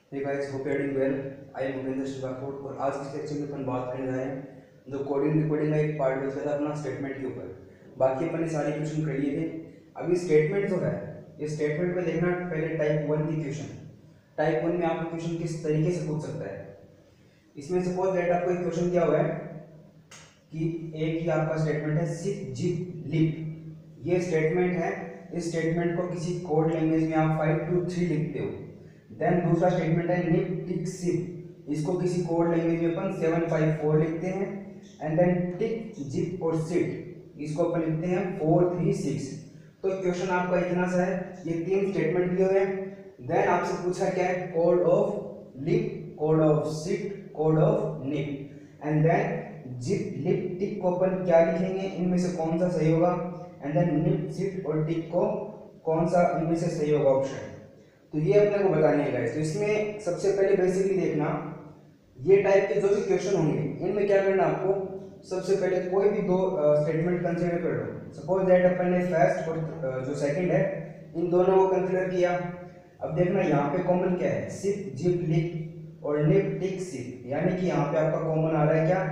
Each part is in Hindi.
Hey guys, hope you are doing well. I am Bhupendra Singh Rathore और आज के लेक्चर में अपन बात करने जा रहे हैं जो कोडिंग रिकॉर्डिंग का एक पार्ट बचा था अपना स्टेटमेंट के ऊपर। बाकी अपन ने सारे क्वेश्चन कर लिए थे। अभी स्टेटमेंट जो है, इस स्टेटमेंट में देखना पहले टाइप 1 की क्वेश्चन। टाइप 1 में आपको क्वेश्चन किस तरीके से पूछ सकता है। इसमें सपोज दैट आपको एक क्वेश्चन दिया हुआ है कि एक ही आपका स्टेटमेंट है सिप जिप लिप, ये स्टेटमेंट है। इस स्टेटमेंट को किसी कोड लैंग्वेज में आप 5 to 3 लिखते हो। देन दूसरा स्टेटमेंट है निप टिक सिप, इसको किसी कोड लैंग्वेज में अपन 754 लिखते हैं। एंड देन टिक जिप और सिट, इसको अपन लिखते हैं 436। तो क्वेश्चन आपका इतना सा है, ये तीन स्टेटमेंट दिए हुए हैं। देन आपसे पूछा क्या है, code of lip, code of sit, code of nip. And then zip lip tick को अपन क्या लिखेंगे, इनमें से कौन सा सही होगा। एंड देन निप सिट और टिक को कौन सा इनमें से सही होगा ऑप्शन। तो ये अपने को बताने है गाइस। तो इसमें सबसे पहले बेसिकली देखना, ये टाइप के जो भी क्वेश्चन होंगे इनमें क्या करना आपको, सबसे पहले कोई भी दो स्टेटमेंट कंसीडर कर लो। सपोज दैट अपन ने फर्स्ट और जो सेकंड है इन दोनों को कंसीडर किया। अब देखना यहाँ पे कॉमन क्या है, सिप जिप लिप और निप टिक सिप, यानी कि यहाँ पे आपका कॉमन आ रहा है क्या,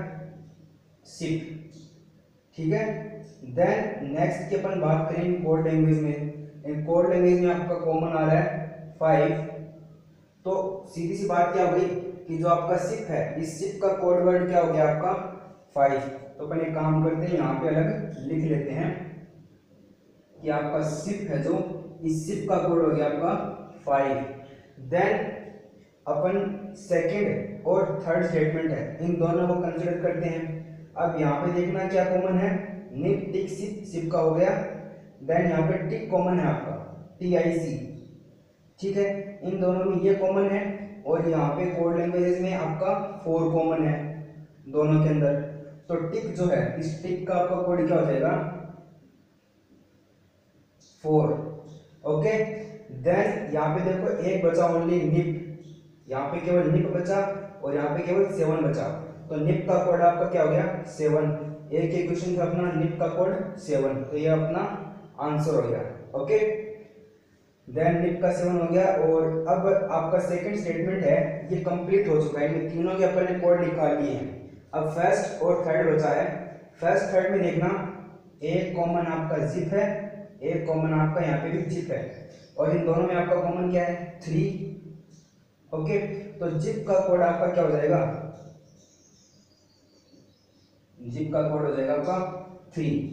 सिप। ठीक है। देन नेक्स्ट की अपन बात करेंगे कोड लैंग्वेज में। इन कोड लैंग्वेज में आपका कॉमन आ रहा है 5। तो सीधी सी बात क्या हो गई कि जो आपका सिप है, इस सिप का कोड वर्ड क्या हो गया आपका 5। तो अपन एक काम करते हैं, यहाँ पे अलग लिख लेते हैं कि आपका सिप है, जो इस सिप का कोड हो गया आपका 5। देन अपन सेकंड और थर्ड स्टेटमेंट है, इन दोनों को कंसीडर करते हैं। अब यहाँ पे देखना क्या कॉमन है, निप टिक सिप, सिप का हो गया। देन यहाँ पे टिक कॉमन है आपका, TIC। ठीक है, इन दोनों में ये कॉमन है। और यहाँ पे कोड लैंग्वेजेस में आपका 4 कॉमन है दोनों के अंदर। तो टिक जो है, इस टिक का आपका कोड क्या हो जाएगा 4। ओके। देन यहाँ पे देखो एक बचा ओनली निप, यहाँ पे केवल निप बचा और यहाँ पे केवल 7 बचा। तो निप का कोड आपका क्या हो गया 7। एक इक्वेशन था अपना निप का कोड 7, तो ये अपना आंसर हो गया। ओके। देन निप का 7 हो गया। और अब आपका सेकंड स्टेटमेंट है, ये कंप्लीट हो चुका है, इन तीनों के अपन ने कोड निकाल लिए हैं। अब फर्स्ट और थर्ड बचा है। फर्स्ट थर्ड में देखना, एक कॉमन आपका जिप है, एक कॉमन आपका यहाँ पे भी जिप है, और इन दोनों में आपका कॉमन क्या है 3। ओके। तो जिप का कोड आपका क्या हो जाएगा, जिप का कोड हो जाएगा आपका 3।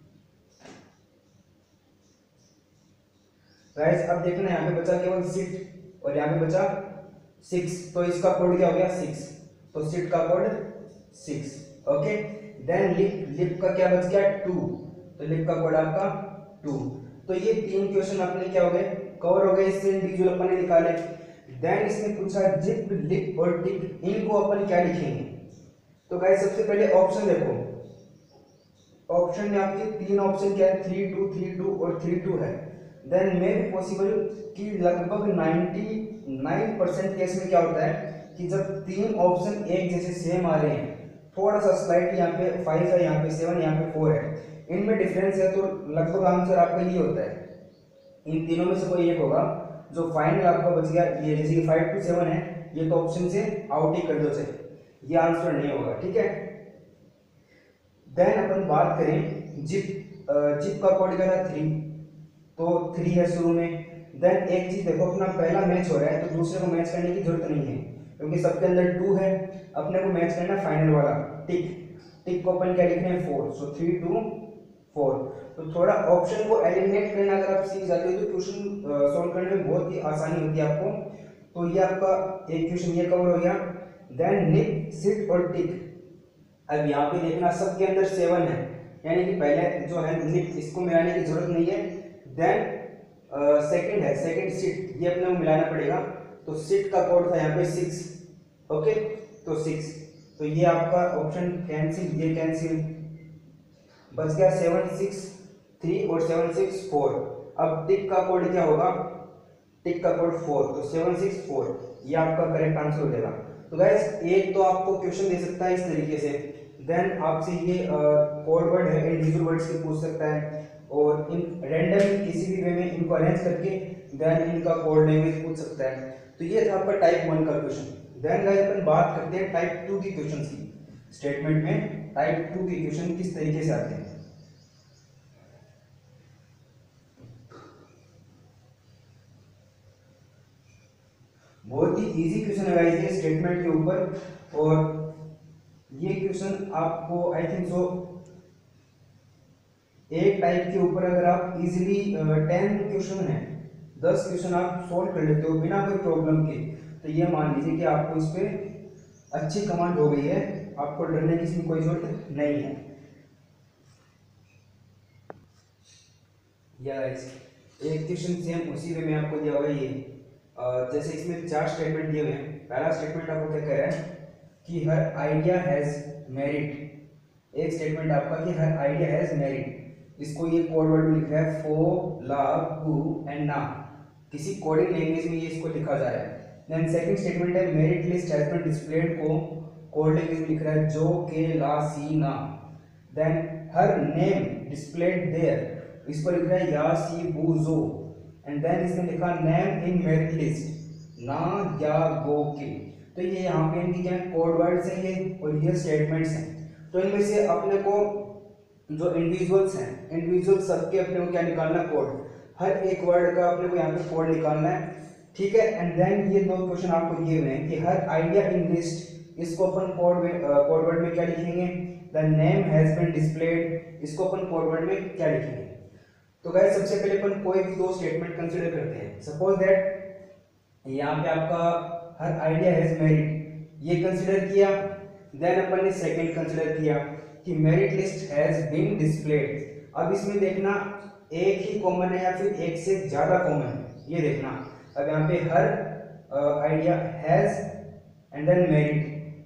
गाइस अब देखना, यहाँ पे बचा केवल सिट और यहाँ पे बचा 6, तो इसका कोड क्या हो गया 6। तो सिट का code 6। Okay. Then lip, lip का क्या बच गया 2, तो लिप का कोड आपका 2। तो ये तीन क्वेश्चन अपने क्या हो गए, कवर हो गए, इससे इंडिविजुअल अपन ने निकाले। देन इसमें पूछा जिप लिप और टिक, इनको अपन क्या लिखेंगे। तो गाइस सबसे पहले ऑप्शन देखो, ऑप्शन में आपके तीन ऑप्शन क्या है, 3 2 3 2 और 3 2 है। देन मे भी पॉसिबल कि लगभग 99% केस में क्या होता है कि जब तीन ऑप्शन एक जैसे सेम आ रहे हैं, थोड़ा सा स्लाइटली यहाँ पे 5 है, यहाँ पे 7, यहाँ पे 4 है, इनमें डिफरेंस है, तो लगभग आंसर आपका ये होता है, इन तीनों में से कोई एक होगा। जो फाइनल आपका बच गया, ये जैसे कि 5 to 7 है, ये तो ऑप्शन से आउट ही कर दो, से ये आंसर नहीं होगा। ठीक है। देन अपन बात करें जिप, जिप का कोड क्या था 3, तो 3 है शुरू में। देन एक चीज देखो, अपना पहला मैच हो रहा है तो दूसरे को मैच करने की जरूरत नहीं है, क्योंकि सबके अंदर 2 है, अपने को मैच करना फाइनल वाला टिक। टिक को अपन क्या लिखना है 4, सो 3 2 4। तो थोड़ा ऑप्शन को एलिमिनेट करना अगर आप सीख जाते हो तो क्वेश्चन सॉल्व करने में बहुत ही आसानी होती है आपको। तो ये आपका एक क्वेश्चन ये कवर हो गया। देन निप सिट और टिक, अब यहाँ पे देखना सबके अंदर 7 है, यानी कि पहले जो है निप, इसको मिलाने की जरूरत नहीं है। देन सेकंड है, सेकंड सिट, ये अपने को मिलाना पड़ेगा। तो सिट का कोड था यहाँ पे 6। ओके। तो 6, तो ये आपका ऑप्शन कैंसिल, ये कैंसिल, बच गया 7 6 3 और 7 6 4। अब टिक का कोड क्या होगा, टिक का कोड 4, तो 7 6 4, ये आपका करेक्ट आंसर हो जाएगा। तो गाइस एक तो आपको क्वेश्चन दे सकता है इस तरीके से, देन आपसे ये कोड वर्ड है, इंडिविजुअल वर्ड्स के पूछ सकता है, और इन रैंडम किसी भी वे में इनको अरेंज करके देन इनका कोड लैंग्वेज पूछ सकता है। तो ये था आपका टाइप 1 का क्वेश्चन। देन गाइस अपन बात करते हैं टाइप 2 की क्वेश्चन की। स्टेटमेंट में टाइप 2 के क्वेश्चन किस तरीके से आते हैं। बहुत ही इजी क्वेश्चन है गाइस ये स्टेटमेंट के ऊपर, और ये क्वेश्चन आपको आई थिंक सो एक टाइप के ऊपर अगर आप इजीली 10 क्वेश्चन है 10 क्वेश्चन आप सॉल्व कर लेते हो बिना कोई प्रॉब्लम के, तो ये मान लीजिए कि आपको इस पे अच्छी कमांड हो गई है, आपको डरने की इसमें कोई जरूरत नहीं है। या एक क्वेश्चन सेम उसी वे में आपको दिया हुआ है ये, जैसे इसमें 4 स्टेटमेंट दिए हुए हैं। पहला स्टेटमेंट आपको क्या कह रहा है कि हर आइडिया हैज मेरिट। एक स्टेटमेंट आपका कि हर आइडिया हैज मेरिट, इसको ये कोड वर्ड में लिखा है फॉर, लव, हु एंड ना, किसी कोडिंग लैंग्वेज में ये इसको लिखा जा रहा है। देन सेकंड स्टेटमेंट है merit list has been displayed, को कोड लैंग्वेज में लिख रहा है जो, के, ला, सी, ना। Then her name displayed there, इस पर लिख रहा है या, सी, बू, जो। एंड देन इसमें लिखा नेम इन मेरिट लिस्ट, ना, या, गो, के। तो ये यहाँ पे इनकी क्या कोड वर्ड्स हैं ये, और ये स्टेटमेंट्स हैं। तो इनमें से अपने को जो इंडिविजुअल्स हैं, इंडिविजुअल सबके अपने को क्या निकालना कोड, हर एक वर्ड का अपने को यहाँ पे कोड निकालना है, ठीक है। एंड देन ये 2 क्वेश्चन आपको दिए हुए हैं कि हर आइडिया इन लिस्ट, इसको अपन कोड वर्ड में क्या लिखेंगे, the name has been displayed, इसको अपन कोड वर्ड में क्या लिखेंगे। तो गाइस सबसे पहले अपन कोई भी 2 स्टेटमेंट कंसीडर करते हैं। सपोज दैट यहाँ पे आपका हर आइडिया हैज मेरिट, ये कंसीडर किया। देन अपन ने सेकंड कंसीडर किया कि merit list has been displayed. अब इसमें देखना एक ही कॉमन है या फिर एक से ज्यादा कॉमन है, ये देखना। अब यहाँ पे her idea has and then merit,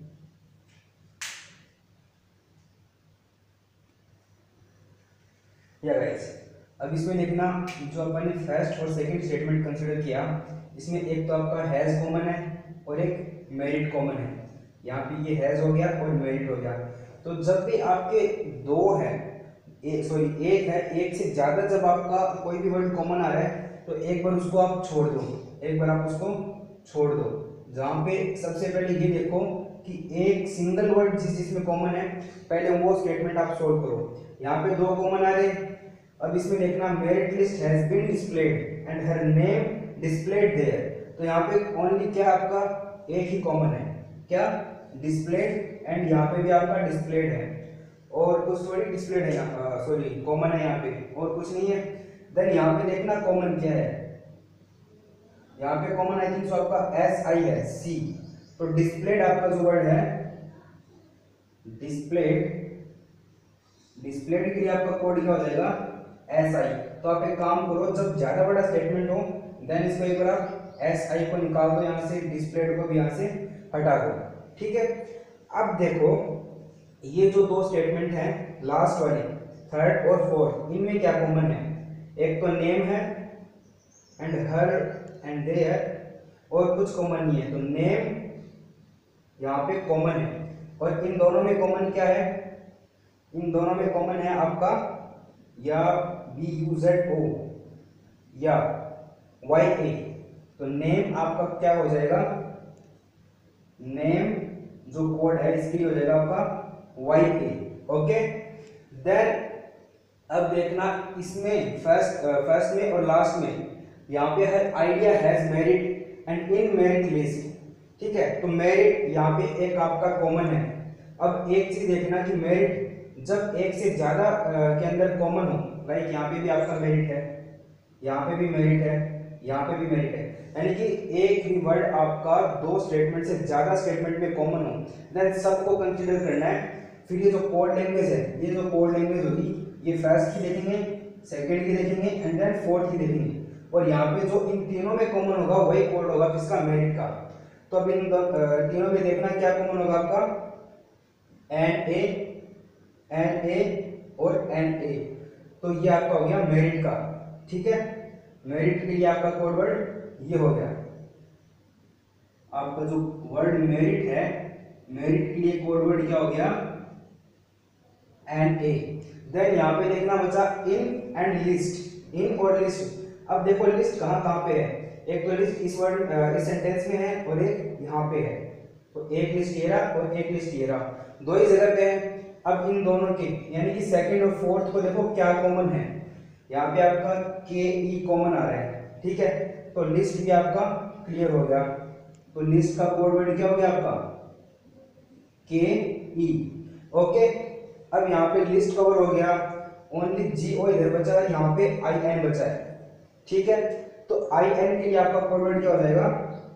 या गाइस अब इसमें देखना जो अपन ने फर्स्ट और सेकंड स्टेटमेंट कंसीडर किया, इसमें एक तो आपका हैज कॉमन है और एक मेरिट कॉमन है। यहाँ पे ये हैज हो गया और मेरिट हो गया। तो जब भी आपके 2 है, एक है, एक से ज्यादा जब आपका कोई भी वर्ड कॉमन आ रहा है तो एक बार उसको आप छोड़ दो, एक बार आप उसको छोड़ दो। जहाँ पे सबसे पहले ये देखो कि एक सिंगल वर्ड जिसमें कॉमन है, पहले वो स्टेटमेंट आप सोल्व करो। यहाँ पे 2 कॉमन आ रहे। अब इसमें देखना merit list has been displayed and her name displayed there. तो यहाँ पे ओनली क्या आपका एक ही कॉमन है, क्या, डिस्प्लेड। एंड यहाँ पे भी आपका डिस्प्लेड है और कुछ थोड़ी डिस्प्लेड है यहाँ, सॉरी कॉमन है यहाँ पे और कुछ नहीं है। देन यहाँ पे देखना कॉमन क्या है, यहाँ पे कॉमन आई थिंक सो आपका एस आई है, सी। तो डिस्प्लेड आपका जो वर्ड है डिस्प्लेड, डिस्प्लेड के लिए आपका कोड क्या हो जाएगा एस आई। तो आप एक काम करो, जब ज्यादा बड़ा स्टेटमेंट हो देन इसको एक बार आप एस आई को निकाल दो यहाँ से, डिस्प्लेड को भी यहाँ से हटा दो, ठीक है। अब देखो ये जो 2 स्टेटमेंट हैं लास्ट वाले, थर्ड और फोर्थ, इनमें क्या कॉमन है, एक तो नेम है एंड हर एंड देयर, और कुछ कॉमन नहीं है। तो नेम यहाँ पे कॉमन है और इन दोनों में कॉमन क्या है, इन दोनों में कॉमन है आपका या BUZO या YA। तो नेम आपका क्या हो जाएगा, नेम जो कोड है इसके लिए हो जाएगा आपका YA, ओके। देन अब देखना इसमें फर्स्ट में और लास्ट में यहाँ पे है idea has merit and in merit list, ठीक है। तो मेरिट यहाँ पे एक आपका कॉमन है। अब एक चीज देखना कि मेरिट जब एक से ज्यादा के अंदर कॉमन हो, लाइक यहाँ पे भी आपका मेरिट है, यहाँ पे भी मेरिट है, यहाँ पे भी मेरिट है, यानी कि एक ही वर्ड आपका 2 स्टेटमेंट से ज्यादा स्टेटमेंट में कॉमन हो, देन सबको कंसीडर करना है। फिर ये जो कोड लैंग्वेज है, ये जो कोड लैंग्वेज होगी ये फर्स्ट की देखेंगे, सेकंड की देखेंगे एंड देन फोर्थ की देखेंगे, और यहाँ पे जो इन तीनों में कॉमन होगा वही कोड होगा किसका, मेरिट का। तो अब इन तीनों में देखना क्या कॉमन होगा आपका एन ए और एन ए। तो ये आपका हो गया मेरिट का, ठीक है। मेरिट के लिए आपका कोड वर्ड ये हो गया, आपका जो वर्ड मेरिट है, मेरिट के लिए कोड वर्ड क्या हो गया एन ए। देन यहाँ पे देखना बचा इन एंड लिस्ट, इन और लिस्ट। अब देखो लिस्ट कहाँ कहाँ पे है, एक तो लिस्ट इस वर्ड इस सेंटेंस में है और एक यहाँ पे है, तो एक लिस्ट ये रहा और एक लिस्ट ये रहा, दो ही जगह पे है। अब इन दोनों के यानी कि सेकंड और फोर्थ को देखो क्या कॉमन है, यहाँ पे आपका के ई कॉमन आ रहा है, ठीक है, तो लिस्ट भी आपका क्लियर हो गया। तो लिस्ट का कोड वर्ड क्या हो गया आपका के ई, ओके। अब यहाँ पे लिस्ट कवर हो गया, ओनली जी ओ इधर बचा है, यहाँ पे आई एन बचा है, ठीक है। तो आई एन के लिए आपका कोड वर्ड क्या हो जाएगा,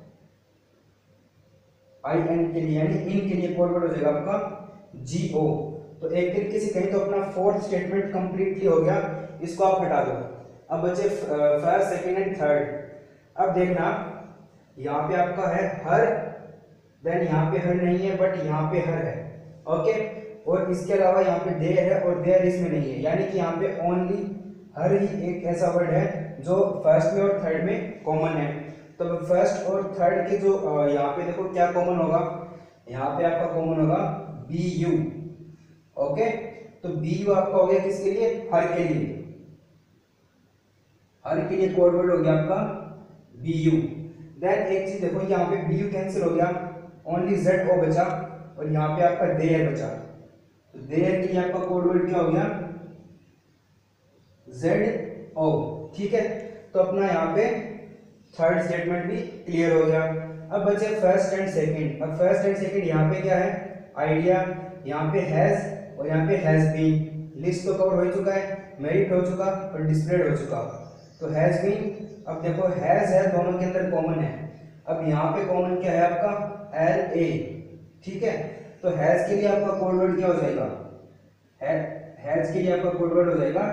आई एन के लिए यानी इन के लिए कोड वर्ड हो जाएगा आपका जी ओ। तो एक तरीके से कहीं तो अपना फोर्थ स्टेटमेंट कंप्लीटली हो गया, इसको आप हटा दो। अब बचे फर्स्ट सेकंड एंड थर्ड। अब देखना यहाँ पे आपका है हर, देन यहाँ पे हर नहीं है बट यहाँ पे हर है, ओके। और इसके अलावा यहाँ पे देयर है और देयर इसमें नहीं है, यानी कि यहाँ पे ओनली हर ही एक ऐसा वर्ड है जो फर्स्ट में और थर्ड में कॉमन है। तो फर्स्ट और थर्ड के जो यहाँ पे देखो क्या कॉमन होगा, यहाँ पे आपका कॉमन होगा बी यू, ओके। तो बी यू आपका हो गया किसके लिए, हर के लिए, हर के लिए कोड वर्ड हो गया आपका बी यू। देन एक चीज देखो यहाँ पे बी यू कैंसिल हो गया, ओनली जेड ओ बचा और यहाँ पे आपका देयर बचा। तो देयर के लिए आपका कोड वर्ड क्या हो गया जेड ओ, ठीक है। तो अपना यहाँ पे थर्ड स्टेटमेंट भी क्लियर हो गया। अब बचे फर्स्ट एंड सेकंड। अब फर्स्ट एंड सेकंड यहाँ पे क्या है, आइडिया, यहाँ पे हैज और यहाँ पे हैज बीन। लिस्ट तो कवर हो चुका है, मेरिट हो चुका और डिस्प्लेड हो चुका। तो हैज बीन, अब देखो हैज है दोनों के अंदर कॉमन है। अब यहाँ पे कॉमन क्या है आपका एल ए, ठीक है। तो हैज के लिए आपका कोड वर्ड क्या हो जाएगा, हैज के लिए आपका कोड वर्ड हो जाएगा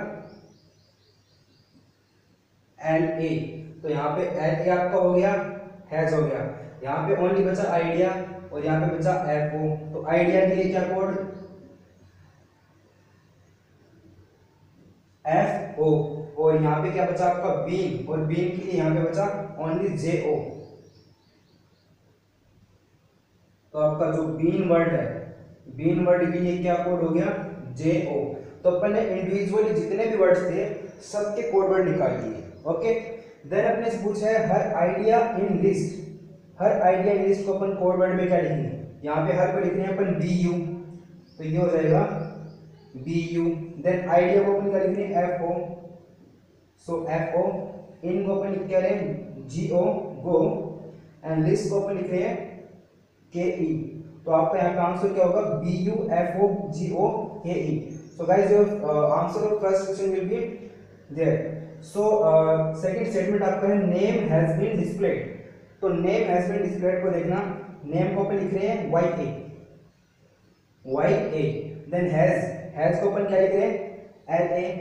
एल ए। तो यहाँ पे एल ए आपका हो गया, हैज हो गया, यहाँ पे ओनली बचा आइडिया और यहाँ पे बचा एफ ओ। तो आइडिया के लिए क्या कोड एफ ओ, और यहाँ पे क्या बचा आपका बीन, और बीन के लिए यहाँ पे बचा ओनली जे ओ। तो आपका जो बीन वर्ड है, बीन वर्ड के लिए क्या कोड हो गया जे ओ। तो अपन ने इंडिविजुअली जितने भी वर्ड्स थे सबके कोड वर्ड निकाल लिए, ओके। देन अपने से पूछा है her idea in list. Her idea in list को अपन कोड वर्ड में क्या लिखेंगे, यहाँ पे हर को लिख रहे हैं अपन बी यू, तो ये हो जाएगा बी यू। देन आइडिया को अपन क्या लिख रहे हैं एफ ओ, सो एफ ओ। इन को अपन लिख क्या रहे हैं जी ओ, गो। एंड लिस्ट को अपन लिख रहे हैं के ई। तो आपका यहाँ पे आंसर क्या होगा B U F O G O K E. So guys your answer of first question will be there. So second statement आपका है नेम हैज बीन डिस्प्लेड। तो नेम हैज बीन डिस्प्लेड को देखना, नेम को अपन लिख रहे हैं Y A, Y A. Then has को अपन क्या लिख रहे हैं एल ए।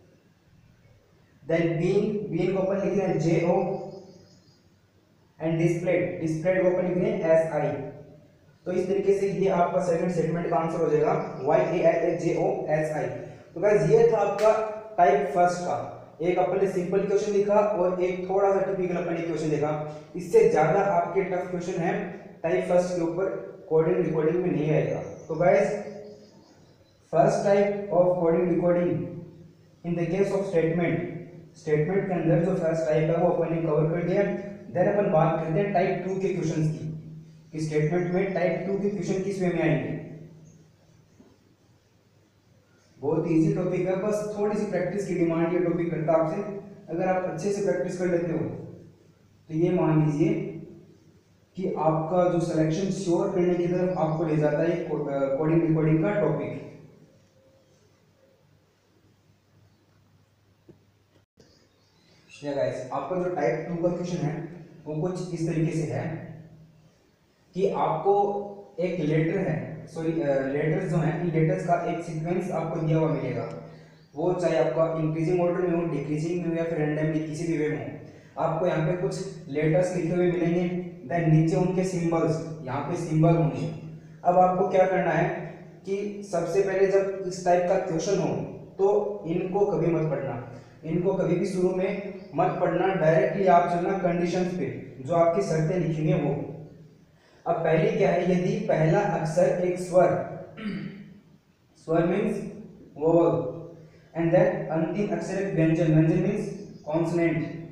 देन बीन को अपन लिख रहे हैं जे ओ। एंड डिस्प्लेड को अपन लिख रहे हैं एस आई। तो इस तरीके से ये आपका सेकंड स्टेटमेंट का आंसर हो जाएगा Y A L A J O S I. तो गाइस ये था आपका टाइप फर्स्ट का। एक अपन ने सिंपल क्वेश्चन लिखा और एक थोड़ा सा टिपिकल अपन ने क्वेश्चन देखा। इससे ज्यादा आपके टफ क्वेश्चन है टाइप फर्स्ट के ऊपर, कोडिंग रिकॉर्डिंग में नहीं आएगा। तो guys first type of coding recording in the case of statement के अंदर जो फर्स्ट टाइप है वो अपन ने कवर कर दिया। देन अपन बात करते हैं टाइप 2 के क्वेश्चंस की, कि स्टेटमेंट में टाइप 2 के क्वेश्चन किस वे में आएंगे। बहुत इजी टॉपिक है, बस थोड़ी सी प्रैक्टिस की डिमांड ये टॉपिक करता है आपसे। अगर आप अच्छे से प्रैक्टिस कर लेते हो तो ये मान लीजिए कि आपका जो सिलेक्शन श्योर करने की तरफ आपको ले जाता है कोडिंग रिकॉर्डिंग का टॉपिक। गाइस आपका जो टाइप 2 का क्वेश्चन है वो कुछ इस तरीके से है कि आपको एक लेटर है, सॉरी लेटर्स जो हैं, इन लेटर्स का एक सीक्वेंस आपको दिया हुआ मिलेगा। वो चाहे आपका इंक्रीजिंग ऑर्डर में हो, डिक्रीजिंग में हो या फिर रैंडमली किसी भी वे में हो। आपको यहाँ पे कुछ लेटर्स लिखे हुए मिलेंगे, देन नीचे उनके सिंबल्स, यहाँ पे सिंबल होंगे। अब आपको क्या करना है कि सबसे पहले जब इस टाइप का क्वेश्चन हो तो इनको कभी मत पढ़ना, इनको कभी भी शुरू में मत पढ़ना, डायरेक्टली आप चलना कंडीशंस पे, जो आपकी शर्तें लिखेंगे वो। अब पहली क्या है, यदि पहला अक्षर एक स्वर मीन्स वोवल, एंड देन अंतिम अक्षर एक व्यंजन मीन्स कॉन्सोनेंट,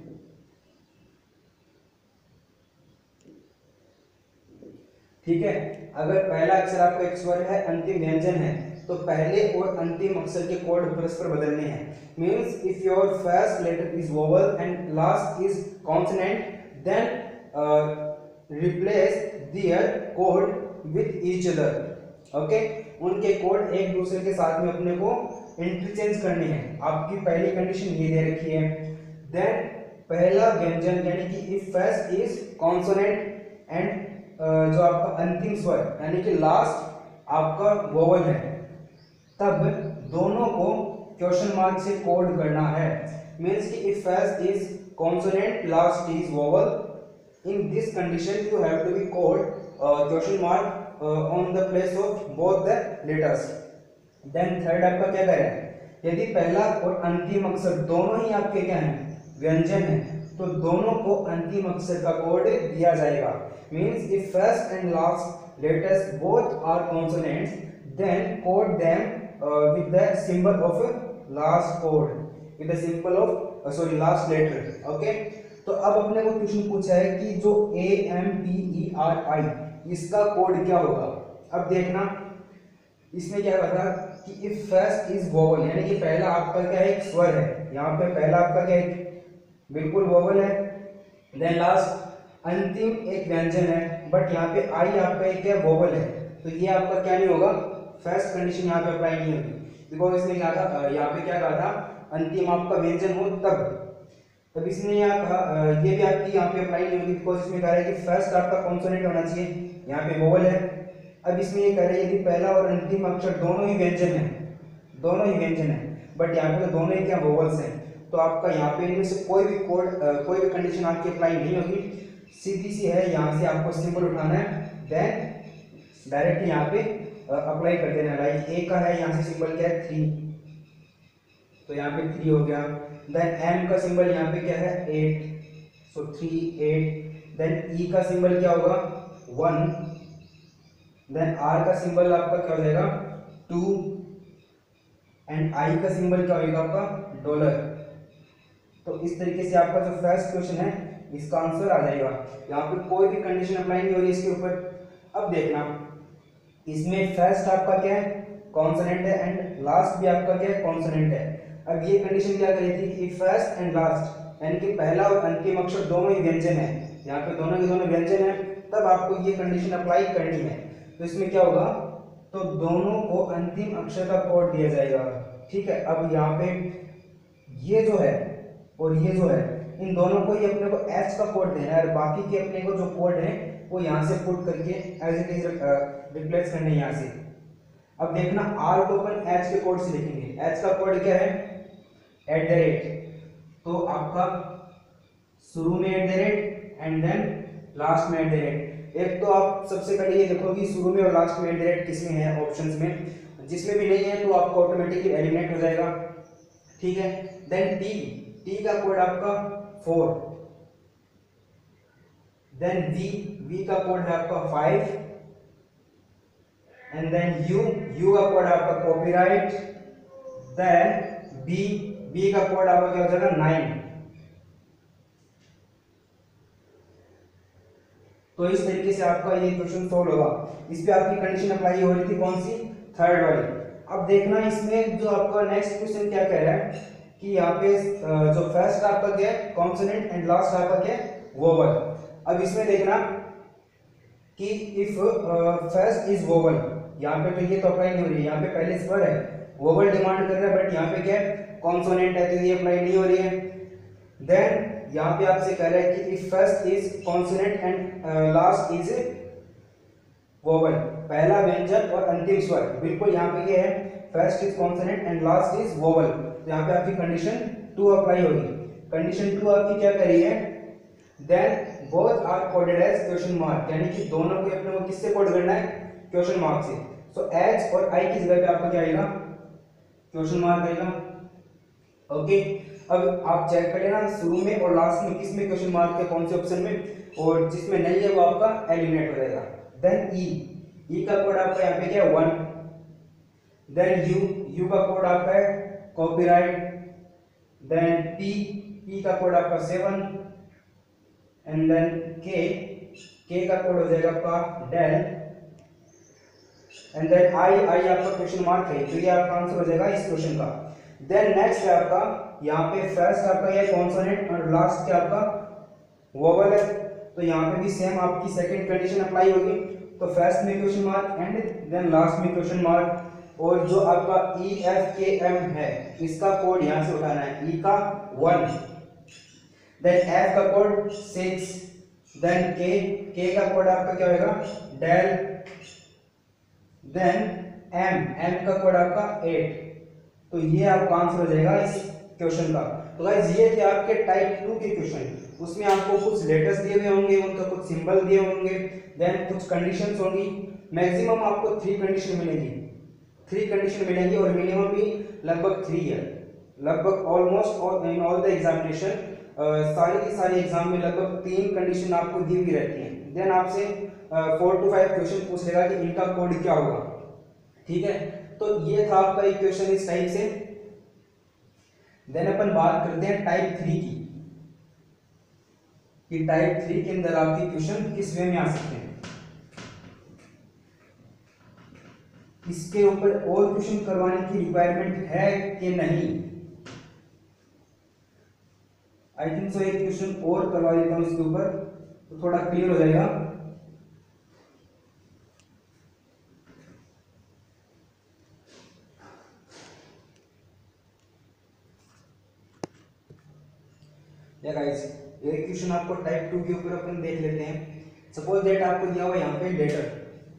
ठीक है। अगर पहला अक्षर आपका एक स्वर है, अंतिम व्यंजन है, तो पहले और अंतिम अक्षर के कोड परस्पर बदलने हैं। Means if your first letter is vowel and last is consonant, then replace their code with each other. Okay, उनके कोड एक दूसरे के साथ में अपने को इंटरचेंज करने हैं। आपकी पहली कंडीशन ये दे रखी है। देन पहला व्यंजन यानी कि if first is consonant and जो आपका अंतिम स्वर यानी कि लास्ट आपका वोवल है, तब दोनों को क्वेश्चन मार्क से कोड करना है। मीन्स कि if first is consonant last is vowel, in this condition you have to be code question mark on the place of both the letters. then third आपका क्या करें, यदि पहला और अंतिम अक्षर दोनों ही आपके क्या हैं, व्यंजन है, तो दोनों को अंतिम अक्षर का कोड दिया जाएगा। Means if first and last letters both are consonants, then code them with the symbol of last code, with the symbol of last letter. okay, तो अब अपने को क्वेश्चन पूछा है कि जो AMPERI इसका कोड क्या होगा। अब देखना इसमें क्या होगा कि इफ फर्स्ट इज वोवल यानी कि पहला आपका क्या है, एक स्वर है, यहाँ पे पहला आपका क्या है, बिल्कुल वोवल है। देन लास्ट अंतिम एक व्यंजन है, बट यहाँ पे आई आपका एक क्या वोवल है, तो ये आपका क्या नहीं होगा, फर्स्ट कंडीशन यहाँ पे अप्लाई नहीं होगी। बिकॉज इसने क्या था, यहाँ पे क्या कहा था, अंतिम आपका व्यंजन हो तब इसने यहाँ कहा, ये भी आपकी यहाँ पे अप्लाई नहीं होगी। बिकॉज इसमें कह रहा है कि फर्स्ट आपका कॉन्सोनेंट होना चाहिए, यहाँ पे वोवल है। अब इसमें ये कह रहे हैं यदि पहला और अंतिम अक्षर दोनों ही व्यंजन है, दोनों ही व्यंजन है, बट यहाँ पे तो दोनों ही क्या वोवल्स हैं, तो आपका यहाँ पे इनमें से कोई भी कोड कोई भी कंडीशन आपकी अप्लाई नहीं होगी। सीधी सी है, यहाँ से आपको सिंबल उठाना है, देन डायरेक्टली यहाँ पे अप्लाई कर देना। लाइक ए का है, यहाँ से सिंबल क्या है 3, तो यहाँ पे 3 हो गया। देन एम का सिंबल यहाँ पे क्या है 8, सो 3 8। देन ई का सिंबल क्या होगा 1। देन आर का सिंबल आपका क्या हो जाएगा 2, एंड आई का सिंबल क्या होगा आपका डॉलर। तो इस तरीके से आपका जो फर्स्ट क्वेश्चन है इसका आंसर आ जाएगा। यहाँ पे कोई भी कंडीशन अप्लाई नहीं हो रही इसके ऊपर। अब देखना इसमें फर्स्ट आपका क्या है कॉन्सोनेंट है, एंड लास्ट भी आपका क्या है कॉन्सोनेंट है। अब ये कंडीशन क्या करी थी कि फर्स्ट एंड लास्ट यानी कि पहला और अंतिम अक्षर दोनों ही व्यंजन है, यहाँ पे दोनों के दोनों व्यंजन है, तब आपको ये कंडीशन अप्लाई करनी है। तो इसमें क्या होगा, तो दोनों को अंतिम अक्षर का कोड दिया जाएगा। ठीक है, अब यहाँ पे ये जो है और ये जो है, इन दोनों को ही अपने को एच का कोड देना है, और बाकी के अपने को जो कोड है वो यहाँ से पुट करके एज इट इज रिप्लेस करने यहाँ से। अब देखना आर को अपन एच के कोड से लिखेंगे। एच का कोड क्या है @ तो आपका शुरू में @ एंड देन लास्ट में @। एक तो आप सबसे पहले ये देखो कि शुरू में और लास्ट में @ किसमें है ऑप्शंस में, जिसमें भी नहीं है तो आपको ऑटोमेटिकली एलिमिनेट हो जाएगा। ठीक है, देन टी का कोड आपका 4, देन वी का कोड है आपका 5, एंड देन यू का कोड आपका कॉपीराइट, देन बी का कोड आपका क्या हो जाएगा 9। तो इस तरीके से आपका ये क्वेश्चन सॉल्व होगा। इस पे आपकी कंडीशन अप्लाई हो रही थी कौन सी, थर्ड वाली। अब देखना इसमें जो आपका नेक्स्ट क्वेश्चन क्या कह रहा है कि यहाँ पे जो फर्स्ट आपका क्या है कॉन्सोनेंट एंड लास्ट आपका क्या है वोवल। अब इसमें देखना कि इफ फर्स्ट इज वोवल, यहाँ पे तो ये तो अप्लाई नहीं हो रही है, यहाँ पे पहले स्वर है, वोवल डिमांड कर रहा है, बट यहाँ पे क्या है कॉन्सोनेंट है, तो ये अप्लाई नहीं हो रही है। देन यहाँ पे आपसे कह रहा है कि if first is consonant and last is vowel, पहला व्यंजन और अंतिम स्वर, बिल्कुल यहाँ पे ये है first is consonant and last is vowel, तो यहाँ पे आपकी कंडीशन 2 अप्लाई होगी। कंडीशन 2 आपकी क्या करी है, then both are coded as question mark, यानी कि दोनों को अपने को किससे कोड करना है क्वेश्चन मार्क से। सो एच और आई की जगह पे आपका क्या आएगा क्वेश्चन मार्क आएगा। ओके, अब आप चेक कर लेना शुरू में और लास्ट में किस में क्वेश्चन मार्क है, कौन से ऑप्शन में, और जिसमें नहीं है वो आपका एलिमिनेट हो जाएगा। देन ई का कोड आपका यहाँ पे क्या है 1, देन यू का कोड आपका है कॉपीराइट, देन पी का कोड आपका 7, एंड देन के के का कोड हो जाएगा आपका डेल, एंड देन आई आपका क्वेश्चन मार्क है, तो ये आपका आंसर हो जाएगा इस क्वेश्चन का। देन नेक्स्ट है आपका यहाँ पे फर्स्ट आपका ये कॉन्सोनेंट और लास्ट क्या आपका वोवल है, तो यहाँ पे भी सेम आपकी सेकंड कंडीशन अप्लाई होगी। तो फर्स्ट में question mark and then last में क्वेश्चन मार्क, और जो आपका ई एफ के एम है इसका कोड यहाँ से उठाना है, ई का 1, देन एफ का कोड 6, देन के का कोड आपका क्या होगा डेल, देन एम का कोड आपका 8। तो ये आपका आंसर हो जाएगा इस क्वेश्चन का। तो गाइस ये थे आपके टाइप 2 के क्वेश्चन, उसमें आपको कुछ लेटर्स दिए हुए होंगे, उनका कुछ सिंबल दिए होंगे, देन कुछ कंडीशंस होंगी। मैक्सिमम आपको 3 कंडीशन मिलेगी, 3 कंडीशन मिलेंगी और मिनिमम भी लगभग 3 है। लगभग almost in all the examination सारी की सारी एग्जाम में लगभग 3 कंडीशन आपको दी हुई रहती हैं। देन आपसे 4 to 5 क्वेश्चन पूछ लेगा कि इनका कोड क्या होगा, ठीक है। तो ये था आपका एक क्वेश्चन इस टाइप से। देन अपन बात करते हैं टाइप 3 की, कि टाइप 3 के अंदर आपके क्वेश्चन किस वे में आ सकते हैं। इसके ऊपर और क्वेश्चन करवाने की रिक्वायरमेंट है कि नहीं, आई थिंक सो एक क्वेश्चन और करवा देता हूं इसके ऊपर तो थोड़ा क्लियर हो जाएगा। या गाइस एक क्वेश्चन आपको टाइप 2 के ऊपर अपन देख लेते हैं। सपोज दैट आपको दिया हुआ यहाँ पे लेटर,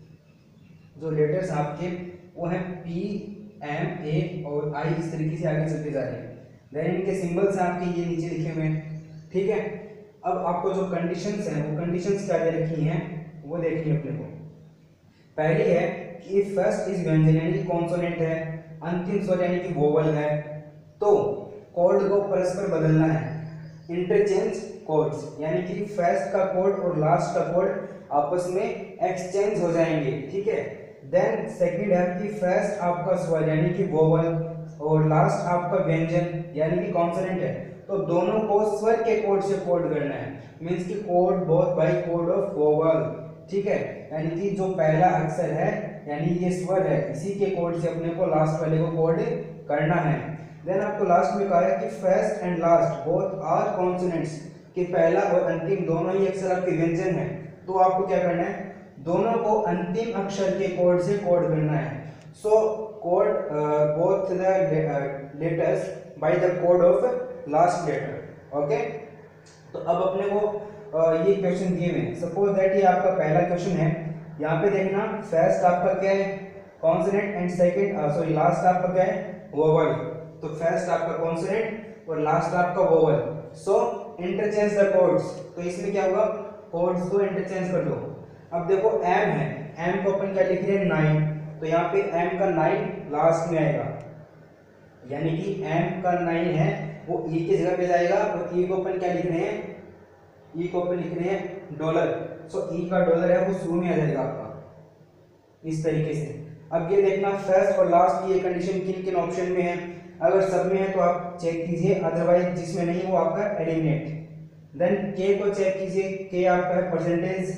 जो लेटर्स आपके वो हैं पी एम ए और आई, इस तरीके से आगे चलते जा रहे हैं। देन इनके सिंबल्स आपके ये नीचे लिखे हुए हैं, ठीक है। अब आपको जो कंडीशंस हैं वो कंडीशंस क्या दे रखी हैं वो देखनी अपने को। पहली है कि फर्स्ट इज व्यंजन यानी कि कॉन्सोनेंट है, अंतिम स्वर यानी कि वोवल है, तो कोड को परस्पर बदलना है। इंटरचेंज कोड्स यानी कि फर्स्ट का कोड और लास्ट का कोड आपस में एक्सचेंज हो जाएंगे, ठीक है। देन सेकंड है कि फर्स्ट आपका स्वर यानी कि वोवल और लास्ट आपका व्यंजन यानी कि कॉन्सोनेंट है, तो दोनों को स्वर के कोड से कोड करना है। मींस कि code both by code of vowel, ठीक है। यानी कि जो पहला अक्षर है यानी ये स्वर है, इसी के कोड से अपने को लास्ट वाले को कोड करना है। देन आपको लास्ट में कहा है कि first and last both are consonants, कि पहला और अंतिम दोनों ही अक्षर आपके व्यंजन है, तो आपको क्या करना है दोनों को अंतिम अक्षर के कोड से कोड करना है। So code both the letters by the code of last letter, okay. तो अब अपने को ये क्वेश्चन दिए हुए हैं। सपोज दैट ये आपका पहला क्वेश्चन है, यहाँ पे देखना फर्स्ट आपका क्या है consonant and second sorry last आपका क्या है वोवल। तो फर्स्ट आपका कॉन्सोनेंट और लास्ट आपका vowel, so interchange the codes. तो इसमें क्या होगा कोड्स को इंटरचेंज कर दो। अब देखो एम है, एम को अपन क्या लिख रहे हैं 9, तो यहाँ पे एम का 9 लास्ट में आएगा, यानी कि एम का 9 है वो ई की जगह पे जाएगा, और ई को अपन क्या लिख रहे हैं ई को अपन लिख रहे हैं डॉलर, सो ई का डॉलर है वो शुरू में आ जाएगा आपका इस तरीके से। अब ये देखना फर्स्ट और लास्ट की ये कंडीशन किन किन ऑप्शन में है, अगर सब में है तो आप चेक कीजिए, अदरवाइज जिसमें नहीं वो आपका एलिमिनेट। देन के को चेक कीजिए, के आपका है परसेंटेज।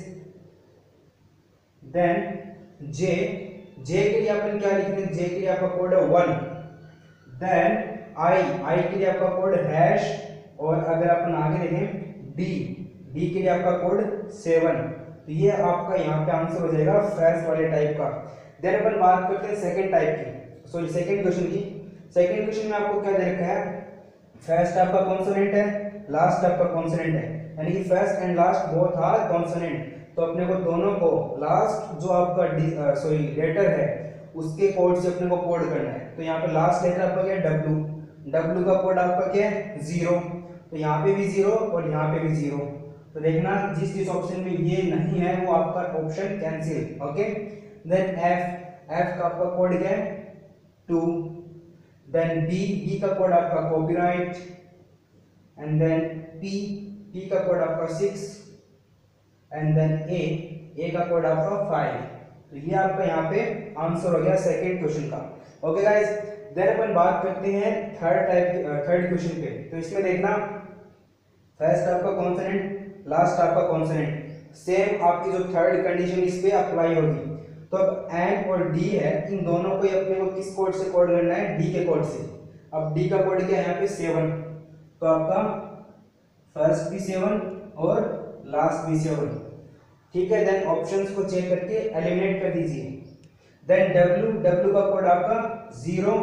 देन जे के लिए अपन क्या लिख रहे हैं, जे के लिए आपका कोड है 1। देन आई के लिए आपका कोड हैश, और अगर अपन आगे देखें डी के लिए आपका कोड 7। तो ये आपका यहाँ पे आंसर हो जाएगा फर्स्ट वाले टाइप का। देन अपन बात करते हैं सेकंड टाइप की, सॉरी सेकंड क्वेश्चन की। सेकंड क्वेश्चन में आपको क्या दे रखा है, फर्स्ट आपका कॉन्सोनेंट है, लास्ट आपका कॉन्सोनेंट है, यानी कि first and last both are consonant. तो अपने को दोनों को लास्ट जो आपका सॉरी लेटर है उसके कोड से अपने को कोड करना है। तो यहाँ पे लास्ट लेटर आपका क्या है डब्ल्यू का कोड आपका क्या है 0, तो यहाँ पे भी 0 और यहाँ पे भी 0। तो देखना जिस ऑप्शन में ये नहीं है वो आपका option cancel, okay. Then F का आपका कोड क्या है 2। देन बी का कोड आपका कॉपीराइट, एंड देन पी का कोड आपका 6, एंड देन ए का कोड आपका 5। तो ये आपका यहाँ पे आंसर हो गया सेकंड क्वेश्चन का, ओके गाइस। देन अपन बात करते हैं थर्ड क्वेश्चन पे। तो इसमें देखना फर्स्ट आपका कॉन्सोनेंट, लास्ट आपका कॉन्सोनेंट। सेम आपकी जो थर्ड कंडीशन इस पे अप्लाई होगी। तो अब n और d है, इन दोनों को अपने को किस कोड से कोड करना है, d के कोड से। अब d का कोड क्या है यहाँ पे 7, तो आपका फर्स्ट भी 7 और लास्ट भी 7, ठीक है। देन ऑप्शंस को चेक करके एलिमिनेट कर दीजिए। देन w का कोड आपका 0,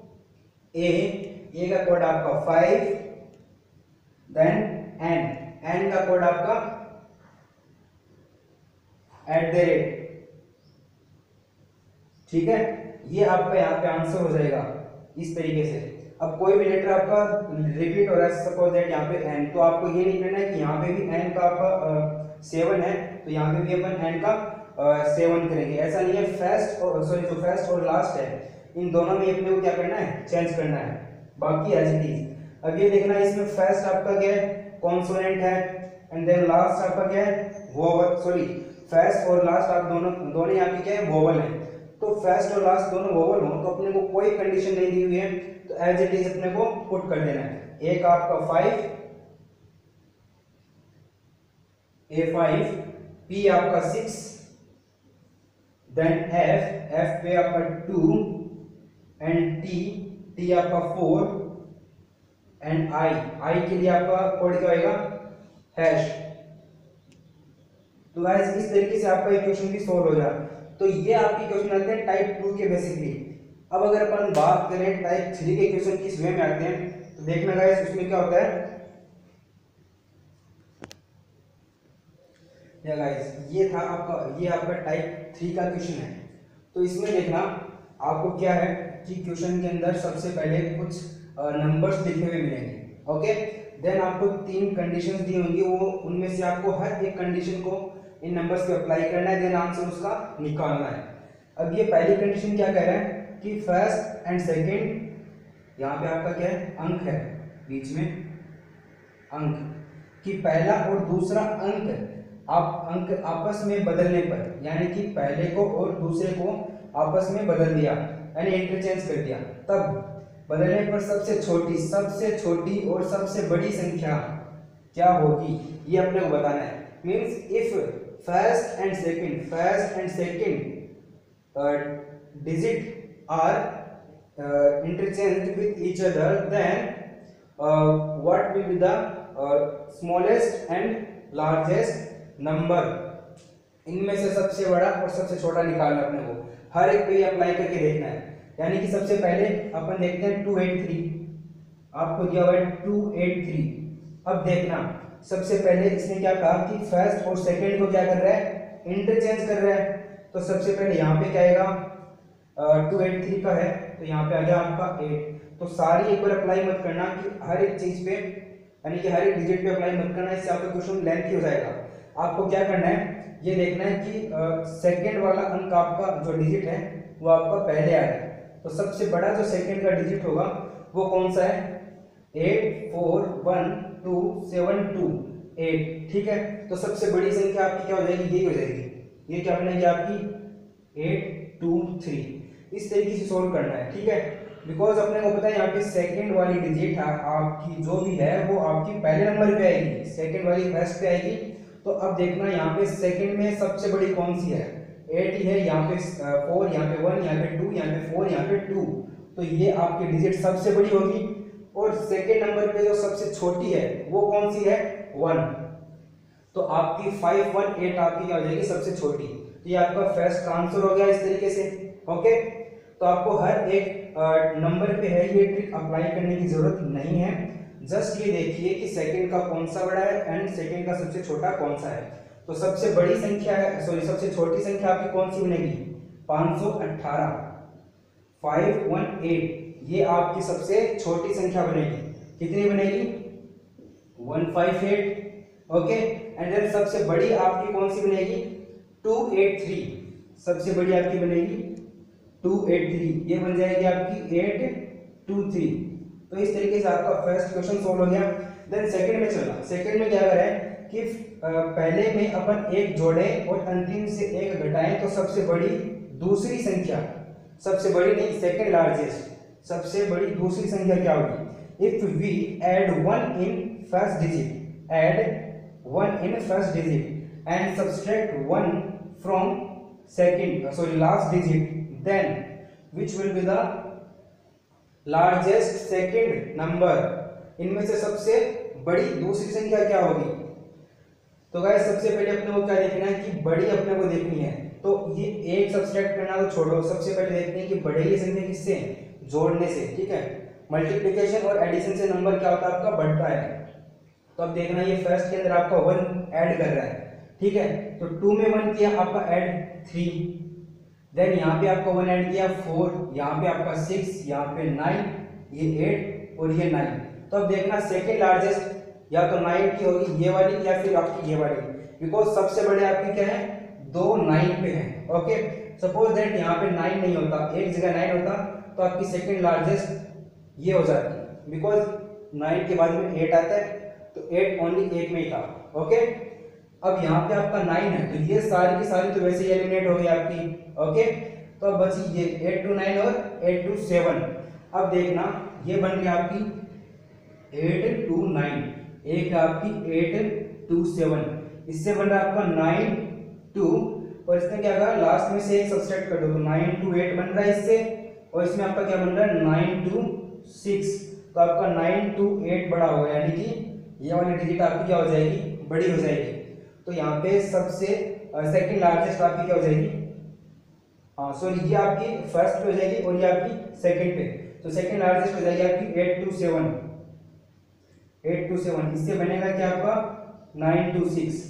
a का कोड आपका 5, देन n का कोड आपका @ ठीक है। ये आपका यहाँ पे आंसर हो जाएगा इस तरीके से। अब कोई भी लेटर आपका रिपीट हो रहा है, सपोज दैट यहाँ पे n, तो आपको ये नहीं करना है कि यहाँ पे भी n का आपका 7 है तो यहाँ पे भी अपन n का 7 करेंगे, ऐसा नहीं है। फर्स्ट और जो फर्स्ट और लास्ट है इन दोनों में अपने को क्या करना है, चेंज करना है, बाकी एज इट इज। अब ये देखना है इसमें फर्स्ट आपका क्या है, कॉन्सोनेंट है, एंड देन लास्ट आपका क्या है, वोवल, सॉरी फर्स्ट और लास्ट आप दोनों यहाँ पे क्या है, वोवल है। तो फर्स्ट और लास्ट दोनों वोवल हो तो अपने को कोई कंडीशन नहीं दी हुई है, तो एज इट इज अपने को पुट कर देना है। एक आपका 5, A5, P आपका 6, देन F पे आपका 2, एंड T आपका 4, एंड I के लिए आपका कोड क्या होगा, हैश। तो गाइस इस तरीके से आपका इक्वेशन भी सॉल्व हो जाए। तो ये आपकी क्वेश्चन आते हैं टाइप 2 के बेसिकली। अब अगर अपन बात करें टाइप 3 के क्वेश्चन किस वे में आते हैं, तो देखना गाइस उसमें क्या होता है। या गाइस ये आपका टाइप 3 का क्वेश्चन है। तो इसमें देखना आपको क्या है कि क्वेश्चन के अंदर सबसे पहले कुछ नंबर्स लिखे हुए मिलेंगे, ओके। देन आपको 3 कंडीशंस दी होंगी, वो उनमें से आपको हर एक कंडीशन को इन नंबर्स पे अप्लाई करना है, देन आंसर उसका निकालना है। अब ये पहली कंडीशन क्या कह रहा है कि फर्स्ट एंड सेकंड, यहाँ पे आपका क्या है, अंक है, बीच में अंक, कि पहला और दूसरा अंक आपस में बदलने पर, यानी कि पहले को और दूसरे को आपस में बदल दिया, यानी इंटरचेंज कर दिया, तब बदलने पर सबसे छोटी और सबसे बड़ी संख्या क्या होगी, ये अपने को बताना है। Means if first and second digit are interchanged with each other, then what will be the smallest and largest number, इनमें से सबसे बड़ा और सबसे छोटा निकालना अपने को, हर एक पे अप्लाई करके देखना है। यानी कि सबसे पहले अपन देखते हैं 283, आपको दिया हुआ है 283। अब देखना सबसे पहले इसने क्या कहा कि फर्स्ट और सेकंड को क्या कर रहा है, इंटरचेंज कर रहा है। तो सबसे पहले यहाँ पे क्या आएगा, 283 का है तो यहाँ पे आ गया आपका 8। तो सारी एक बार अप्लाई मत करना कि हर एक चीज पे, यानी कि हर एक डिजिट पे अप्लाई मत करना, इससे आपका क्वेश्चन लेंथी हो जाएगा। आपको क्या करना है, ये देखना है कि सेकंड वाला अंक आपका जो डिजिट है वो आपका पहले आ रहा है। तो सबसे बड़ा जो सेकंड का डिजिट होगा वो कौन सा है, 8 4 1 2 7 2 8, ठीक है। तो सबसे बड़ी संख्या आपकी क्या हो जाएगी, यही हो जाएगी। ये क्या बनेगी आपकी 8 2 3। इस तरीके से सोल्व करना है, ठीक है। बिकॉज अपने को पता है यहाँ पे सेकंड वाली डिजिट आपकी जो भी है वो आपकी पहले नंबर पे आएगी, सेकंड वाली फर्स्ट पे आएगी। तो अब देखना यहाँ पे सेकंड में सबसे बड़ी कौन सी है, 8 ही है। यहाँ पे 4, यहाँ पे 1, यहाँ पे 2, यहाँ पे 4, यहाँ पे 2। तो ये आपकी डिजिट सबसे बड़ी होगी। और सेकंड नंबर पे जो सबसे छोटी है वो कौन सी है, 1। तो आपकी 5 1 8 आपकी क्या हो जाएगी, सबसे छोटी। तो ये आपका फर्स्ट आंसर हो गया इस तरीके से, ओके। तो आपको हर एक नंबर पे है ये ट्रिक अप्लाई करने की जरूरत नहीं है। जस्ट ये देखिए कि सेकंड का कौन सा बड़ा है एंड सेकंड का सबसे छोटा कौन सा है। तो सबसे बड़ी संख्या है, सॉरी सबसे छोटी संख्या आपकी कौन सी बनेगी, 518। 518 ये आपकी सबसे छोटी संख्या बनेगी। कितनी बनेगी, 158, ओके। एंड देन सबसे बड़ी आपकी कौन सी बनेगी, 283। सबसे बड़ी आपकी बनेगी 283, ये बन जाएगी आपकी 823। तो इस तरीके से आपका फर्स्ट क्वेश्चन सोल्व हो गया। देन सेकंड में चलना। सेकंड में क्या करें कि पहले में अपन एक जोड़े और अंतिम से एक घटाएं, तो सबसे बड़ी दूसरी संख्या, सबसे बड़ी नहीं सेकंड लार्जेस्ट, सबसे बड़ी दूसरी संख्या क्या होगी, if we add 1 in first digit, add 1 in first digit, and subtract 1 from last digit, then which will be the largest second number? इनमें से सबसे बड़ी दूसरी संख्या क्या होगी? तो गाइस सबसे पहले अपने को क्या देखना है कि बड़ी अपने को देखनी है। तो ये एक सब्सट्रैक्ट करना तो छोड़ो, सबसे पहले देखते हैं कि बड़ी संख्या किससे जोड़ने से, ठीक है। मल्टीप्लिकेशन और एडिशन से नंबर क्या होता है आपका बढ़ता है। तो अब देखना ये फर्स्ट के अंदर आपका 1 ऐड कर रहा है, ठीक है। तो 2 में 1 किया आपका ऐड 3, देन यहाँ पे आपका 1 ऐड किया 4, यहाँ पे आपका 6, यहाँ पे 9, ये 8 और ये 9। तो अब देखना सेकेंड लार्जेस्ट या तो 9 की होगी ये वाली या फिर आपकी ये वाली, बिकॉज सबसे बड़े आपकी क्या है 2 9 पे है। ओके, सपोज दैट यहाँ पे 9 नहीं होता, एक जगह 9 होता तो आपकी सेकेंड लार्जेस्ट ये हो जाती, बिकॉज 9 के बाद में 8 आता है तो 8 ओनली एक में ही था। ओके, अब यहाँ पे आपका 9 है तो ये सारी की सारी तो वैसे ही एलिमिनेट हो गई आपकी। ओके, तो अब बची ये 8 to 9 और 8 to 7। अब देखना ये बन गई आपकी 8 to 9, एक है आपकी 8 to 7, इससे बन रहा है आपका 9 to, और इसमें क्या कहा लास्ट में से एक सब्सट्रैक्ट कर दो तो 9 to 8 बन रहा है इससे, और इसमें आपका क्या बन रहा है 9 to 6। तो आपका 9 to 8 बड़ा होगा, यानी कि ये वाली डिजिट आपकी क्या हो जाएगी बड़ी हो जाएगी। तो यहाँ पे सबसे सेकंड लार्जेस्ट आपकी क्या हो जाएगी, हाँ सॉरी ये आपकी फर्स्ट पे हो जाएगी और ये आपकी सेकंड पे। तो सेकंड लार्जेस्ट हो जाएगी आपकी 8 to 7, 8 to 7, इससे बनेगा क्या आपका 9 to 6।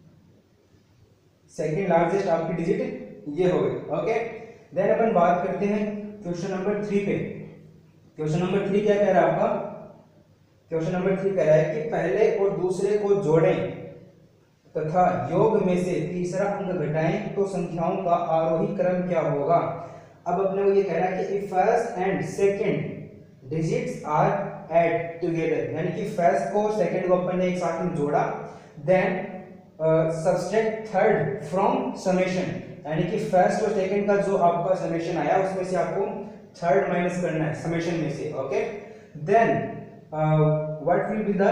सेकंड लार्जेस्ट आपकी डिजिट ये हो गई। ओके, देन अपन बात करते हैं क्वेश्चन नंबर 3 पे। क्वेश्चन नंबर 3 क्या कह रहा है आपका? क्वेश्चन नंबर 3 कह रहा है कि पहले और दूसरे को जोड़ें तथा योग में से तीसरा अंक घटाएं तो संख्याओं का आरोही क्रम क्या होगा। अब अपने को ये कह रहा है कि if first and second digits are add together, यानी कि फर्स्ट को सेकंड को अपन ने एक साथ में जोड़ा, then subtract third from summation, यानी कि फर्स्ट और सेकंड का जो आपका समेशन आया उसमें से आपको थर्ड माइनस करना है समेशन में से। Okay, then what will be the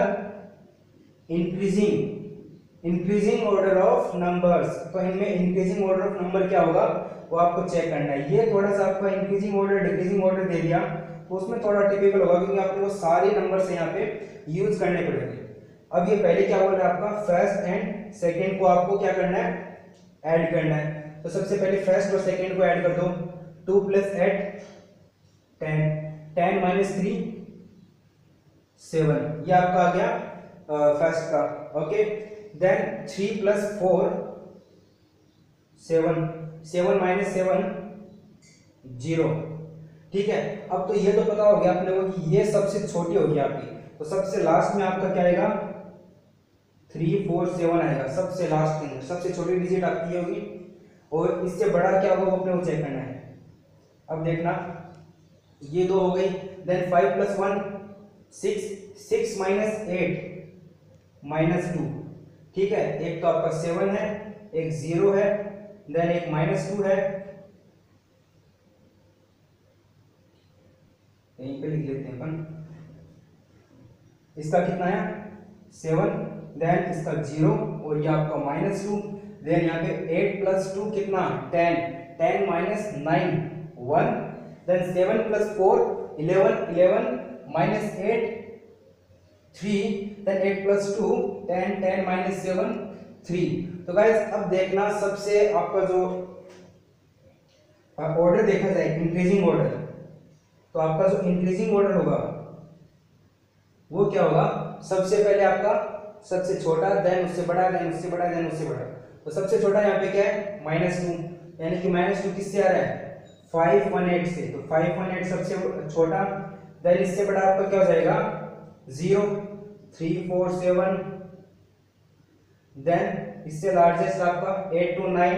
increasing order of numbers. तो इनमें इंक्रीजिंग ऑर्डर ऑफ नंबर क्या होगा वो आपको चेक करना है। ये थोड़ा सा आपका इंक्रीजिंग ऑर्डर डिक्रीजिंग ऑर्डर दे दिया तो उसमें थोड़ा टिपिकल होगा, क्योंकि आपको वो सारे नंबर्स यहाँ पे यूज करने पड़ेंगे। अब ये पहले क्या बोल रहा है आपका फर्स्ट एंड सेकंड को आपको क्या करना है ऐड करना है। तो सबसे पहले फर्स्ट और सेकंड को ऐड कर दो, 2 + 8 10, 10 - 3 7, ये आपका आ गया फर्स्ट का। ओके, देन 3 + 4 7, 7 - 7 0, ठीक है। अब तो ये तो पता हो गया अपने को कि ये सबसे छोटी होगी आपकी, तो सबसे लास्ट में आपका क्या आएगा 3 4 7 आएगा सबसे लास्ट के अंदर, सबसे छोटी डिजिट आपकी ये होगी, और इससे बड़ा क्या होगा वो अपने को चेक करना है। अब देखना ये 2 हो गई, देन 5 + 1 6, 6 - 8 -2, ठीक है। एक तो आपका 7 है, एक 0 है, देन एक -2 है, यहीं पे लिख लेते हैं अपन। इसका कितना है 7, देन इसका 0 और ये आपका -2, देन यहाँ पे 8 + 2 कितना 10, 10 - 9 1, देन 7 + 4 11, 11 - 8 3, देन 8 + 2 10, 10 - 7 3। तो गाइस अब देखना सबसे आपका जो ऑर्डर देखा जाए इंक्रीजिंग ऑर्डर, तो आपका जो इंक्रीजिंग ऑर्डर होगा वो क्या होगा, सबसे पहले आपका सबसे छोटा, देन उससे बड़ा, देन उससे बड़ा, देन उससे बड़ा। तो सबसे छोटा यहाँ पे क्या है -2, यानी कि -2 किससे आ रहा है 518 से, तो 518 सबसे छोटा, देन इससे बड़ा आपका क्या हो जाएगा 0 3 4 7, देन इससे लार्जेस्ट आपका 8 to 9,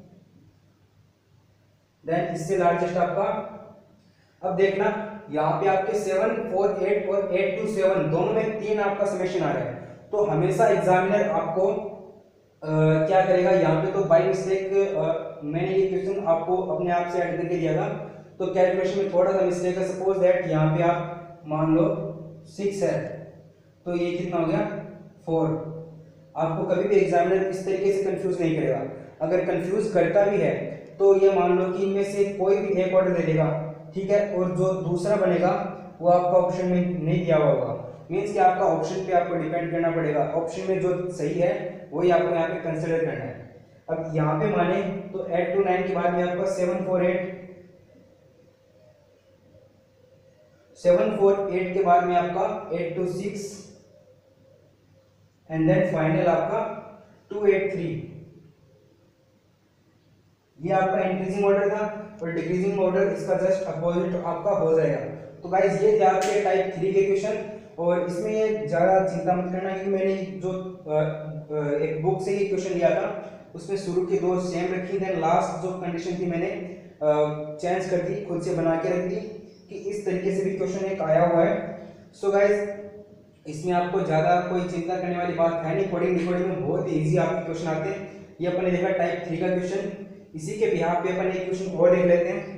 देन इससे लार्जेस्ट आपका। अब देखना यहाँ पे आपके 7 4 8 और 8 to 7 दोनों में 3 आपका समेशन आ रहा है, तो हमेशा एग्जामिनर आपको क्या करेगा यहाँ पे, तो बाय मिस्टेक मैंने ये क्वेश्चन आपको अपने आप से ऐड करके दिया था, तो कैलकुलेशन में थोड़ा सा मिस्टेक है। सपोज दैट यहाँ पे आप मान लो 6 है, तो ये कितना हो गया 4, आपको कभी भी एग्जामिनर इस तरीके से कंफ्यूज नहीं करेगा। अगर कंफ्यूज करता भी है तो ये मान लो कि इनमें से कोई भी एक ऑर्डर दे देगा, ठीक है, और जो दूसरा बनेगा वो आपका ऑप्शन में नहीं दिया हुआ होगा, मीन्स कि आपका ऑप्शन पे आपको डिपेंड करना पड़ेगा। ऑप्शन में जो सही है वही आपको यहाँ पे कंसिडर करना है। अब यहाँ पे माने तो 8 to 9 के बाद में आपका 748 के बाद में आपका 8 to 6 एंड देन फाइनल आपका 283। ये आपका इंक्रीजिंग ऑर्डर था और डिक्रीजिंग ऑर्डर इसका जस्ट अपोजिट आपका हो जाएगा। तो गाइस ये थे आपके टाइप 3 के क्वेश्चन, और इसमें ये ज़्यादा चिंता मत करना क्योंकि मैंने जो एक बुक से ये क्वेश्चन लिया था उसमें शुरू की 2 सेम रखी, देन लास्ट जो कंडीशन थी मैंने चेंज कर दी, खुद से बना के रख दी कि इस तरीके से भी क्वेश्चन एक आया हुआ है। सो गाइस इसमें आपको ज़्यादा कोई चिंता करने वाली बात है नहीं, कोडिंग डिकोडिंग में बहुत ईजी आपके क्वेश्चन आते हैं। ये अपने देखा टाइप 3 का क्वेश्चन, इसी के बिहाफ पे अपन एक क्वेश्चन और देख लेते हैं।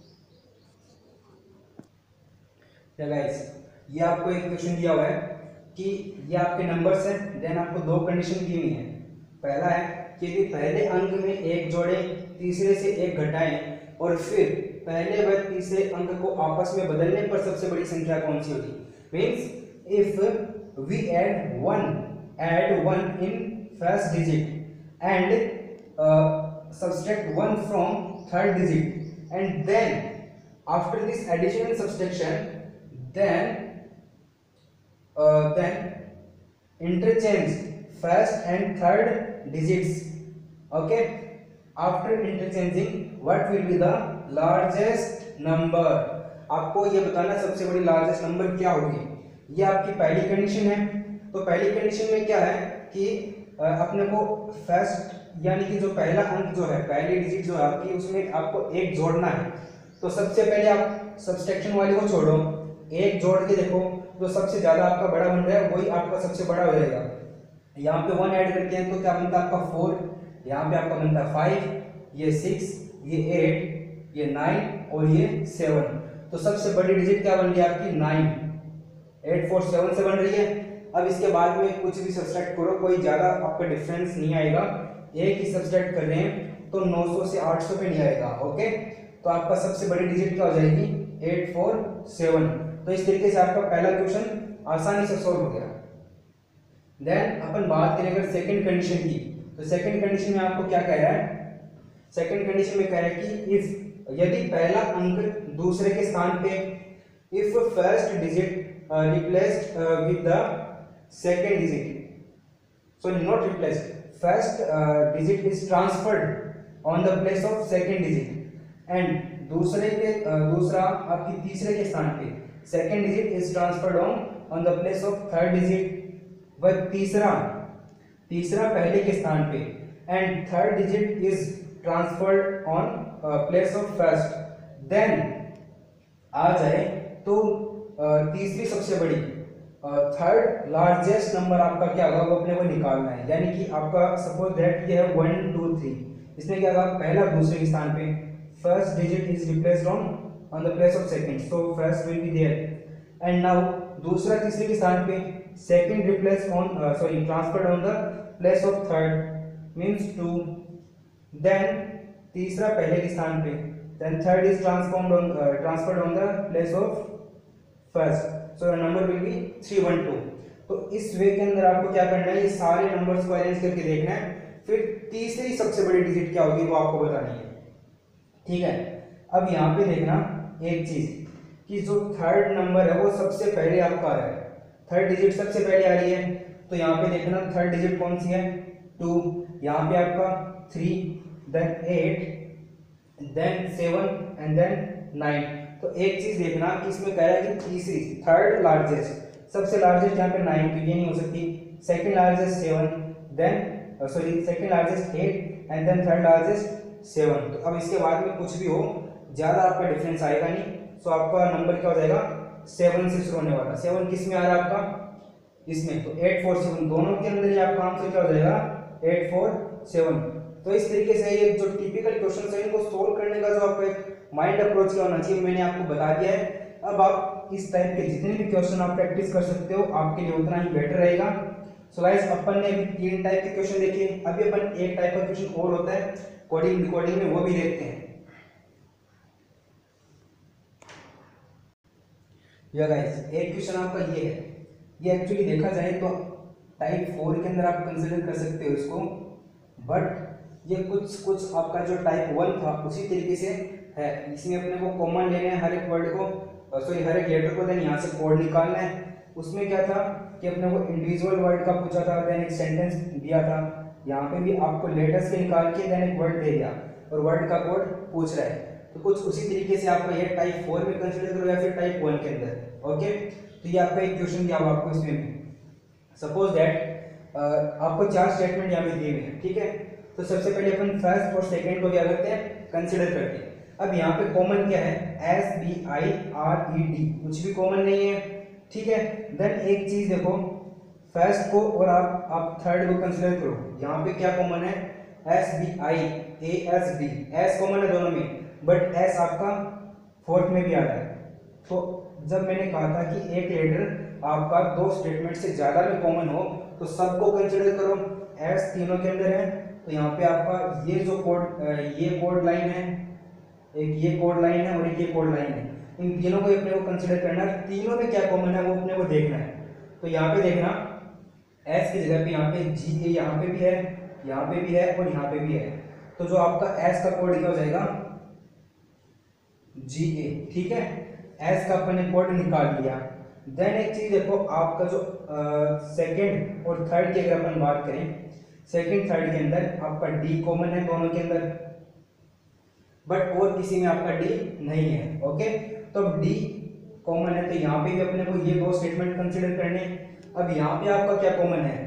गाइस ये आपको एक क्वेश्चन दिया हुआ है कि ये आपके नंबर्स हैं, देन आपको 2 कंडीशन दी हुई है। पहला है कि यदि पहले अंक में 1 जोड़े, तीसरे से 1 घटाएं और फिर पहले व तीसरे अंक को आपस में बदलने पर सबसे बड़ी संख्या कौन सी होगी। Means if we add 1 in first digit and subtract 1 from third digit and then after this addition and subtraction then interchange first and third digits. Okay, after interchanging what will be the largest number। आपको ये बताना सबसे बड़ी लार्जेस्ट नंबर क्या होगी। ये आपकी पहली कंडीशन है। तो पहली कंडीशन में क्या है कि अपने को फर्स्ट यानी कि जो पहला अंक जो है, पहली डिजिट जो है आपकी, उसमें आपको 1 जोड़ना है। तो सबसे पहले आप सब्सट्रैक्शन वाले को छोड़ो, 1 जोड़ के देखो, जो सबसे ज्यादा आपका बड़ा बन रहा है वही आपका सबसे बड़ा हो जाएगा। यहाँ पे 1 ऐड करते हैं तो क्या बनता है आपका 4, यहाँ पे आपका बनता है 5, ये 6, ये 8, ये 9 और ये 7। तो सबसे बड़ी डिजिट क्या बन रही है आपकी 9, 8 4 7 से बन रही है। अब इसके बाद में कुछ भी सब्सट्रैक्ट करो, कोई ज्यादा आपका डिफरेंस नहीं आएगा। एक ही सब्सट्रैक्ट कर रहे हैं तो 900 से 800 पे नहीं आएगा। ओके, तो आपका सबसे बड़ी डिजिट क्या हो जाएगी 847। तो इस तरीके से आपका पहला क्वेश्चन आसानी से सॉल्व हो गया। देन अपन बात करें अगर सेकंड कंडीशन की, तो सेकंड कंडीशन में आपको क्या कह रहा है। सेकंड कंडीशन में कह रहा है कि इफ यदि पहला अंक दूसरे के स्थान पे, if first digit replaced with the second digit, sorry not replaced, first digit is transferred on the place of second digit and दूसरा आपकी तीसरे के स्थान पे second digit is transferred on the place of third digit, व तीसरा पहले के स्थान पे and third digit is transferred on place of first, then आ जाए तो तीसरी सबसे बड़ी थर्ड लार्जेस्ट नंबर आपका क्या होगा वो अपने को निकालना है। यानी कि आपका सपोज दैट ये है 1 2 3, इसमें क्या होगा पहला दूसरे के स्थान पे first digit is replaced on the place of second, so first will be there and now दूसरा तीसरे के स्थान पे second replace on transferred on the place of third means 2, then तीसरा पहले के स्थान पे, then third is transferred on the place of first, so number will be 312। तो इस वे के अंदर आपको क्या करना है, ये सारे नंबर्स को अरेंज करके देखना है, फिर तीसरी सबसे बड़ी डिजिट क्या होगी वो आपको बतानी है। ठीक है, अब यहाँ पे देखना एक चीज कि जो थर्ड नंबर है वो सबसे पहले आपका आ रहा है, थर्ड डिजिट सबसे पहले आ रही है। तो यहाँ पे देखना थर्ड डिजिट कौन सी है 2, यहाँ पे आपका 3, देन 8, देन 7 एंड देन 9। तो एक चीज देखना कि इसमें कह रहा है कि तीसरी थर्ड लार्जेस्ट, सबसे लार्जेस्ट यहाँ पे 9, तो ये नहीं हो सकती। Second largest 7, then second largest 8 and then third largest 7। तो अब इसके बाद में कुछ भी हो ज्यादा आपका डिफरेंस आएगा नहीं, सो आपका नंबर क्या हो जाएगा 7 से शुरू होने वाला। 7 किस में आ रहा है आपका इसमें, तो 847 दोनों के अंदर ही आपका आंसर क्या हो जाएगा 847। तो इस तरीके से ये जो टिपिकल क्वेश्चन है इनको सोल्व करने का जो आपका एक माइंड अप्रोच क्या होना चाहिए मैंने आपको बता दिया है। अब आप इस टाइप के जितने भी क्वेश्चन आप प्रैक्टिस कर सकते हो आपके लिए उतना ही बेटर रहेगा। सो गाइस अपन ने अभी 3 टाइप के क्वेश्चन देखे, अभी अपन एक टाइप का क्वेश्चन और होता है कोडिंग डिकोडिंग में, वो भी देखते हैं। या गाइस एक क्वेश्चन आपका ये है, ये एक्चुअली देखा जाए तो टाइप 4 के अंदर आप कंसीडर कर सकते हो इसको, बट ये कुछ आपका जो टाइप 1 था उसी तरीके से है। इसमें अपने को कॉमन लेना है हर एक वर्ड को, सॉरी हर एक लेटर को, देन यहाँ से कोड निकालना है। उसमें क्या था कि अपने को इंडिविजुअल वर्ड का पूछा था, देन एक सेंटेंस दिया था, यहाँ पे भी आपको लेटर्स के निकाल के देन एक वर्ड दे दिया और वर्ड का कोड पूछ रहा है। तो कुछ उसी तरीके से आपका ये टाइप 4 में कंसीडर करो या फिर टाइप 1 के अंदर। ओके, तो ये आपका एक क्वेश्चन दिया हुआ आपको इसमें, सपोज दैट आपको 4 स्टेटमेंट यहाँ पे दिए हुए हैं, ठीक है। तो सबसे पहले अपन फर्स्ट और सेकंड को क्या करते हैं, कंसीडर करते हैं। अब यहाँ पे कॉमन क्या है, SBIRED, कुछ भी कॉमन नहीं है, ठीक है। देन एक चीज देखो, फर्स्ट को और आप थर्ड को कंसीडर करो, यहाँ पे क्या कॉमन है, SBIASD, एस कॉमन है दोनों में, बट एस आपका फोर्थ में भी आ रहा है। तो जब मैंने कहा था कि एक लेटर आपका 2 स्टेटमेंट से ज्यादा में कॉमन हो तो सबको कंसीडर करो, एस तीनों के अंदर है। तो यहाँ पे आपका ये जो ये कोड लाइन है, एक ये कोड लाइन है और एक ये कोड लाइन है, इन तीनों को अपने को कंसीडर करना है, तीनों में क्या कॉमन है वो अपने को देखना है। तो यहाँ पे देखना, एस की जगह पे यहाँ पे GA यहाँ पे भी है, यहाँ पे भी है और यहाँ पे भी है। तो जो आपका एस का कोड क्या हो जाएगा, GA, ठीक है। एस का अपन ने कोड निकाल लिया। देन एक चीज देखो, आपका जो सेकंड और थर्ड की अगर अपन बात करें, सेकंड थर्ड के अंदर आपका D कॉमन है दोनों के अंदर, बट और किसी में आपका D नहीं है। ओके, तो अब D कॉमन है तो यहाँ पे भी अपने को ये 2 स्टेटमेंट कंसीडर करने। अब यहाँ पे आपका क्या कॉमन है,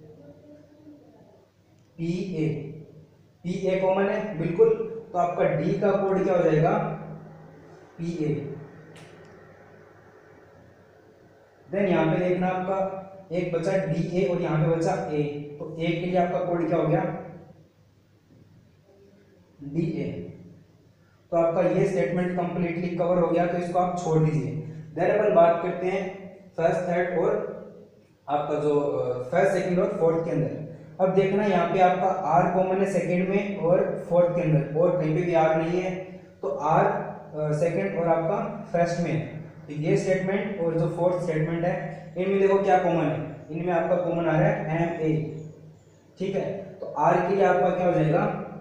PA कॉमन है बिल्कुल, तो आपका D का कोड क्या हो जाएगा, PA। देन यहाँ पे देखना, आपका एक बचा DA और यहाँ पे बचा A, तो A के लिए आपका कोड क्या हो गया, DA। तो आपका ये स्टेटमेंट कंप्लीटली कवर हो गया, तो इसको आप छोड़ दीजिए। देन अपन बात करते हैं फर्स्ट थर्ड और आपका जो फर्स्ट सेकंड और फोर्थ के अंदर। अब देखना यहाँ पे आपका R कॉमन है सेकंड में और फोर्थ के अंदर, और कहीं पे भी R नहीं है, तो R सेकंड और आपका फर्स्ट में है। तो ये स्टेटमेंट और जो फोर्थ स्टेटमेंट है, इनमें देखो क्या कॉमन है, इनमें आपका कॉमन आ रहा है MA, ठीक है। तो R के लिए आपका क्या हो जाएगा,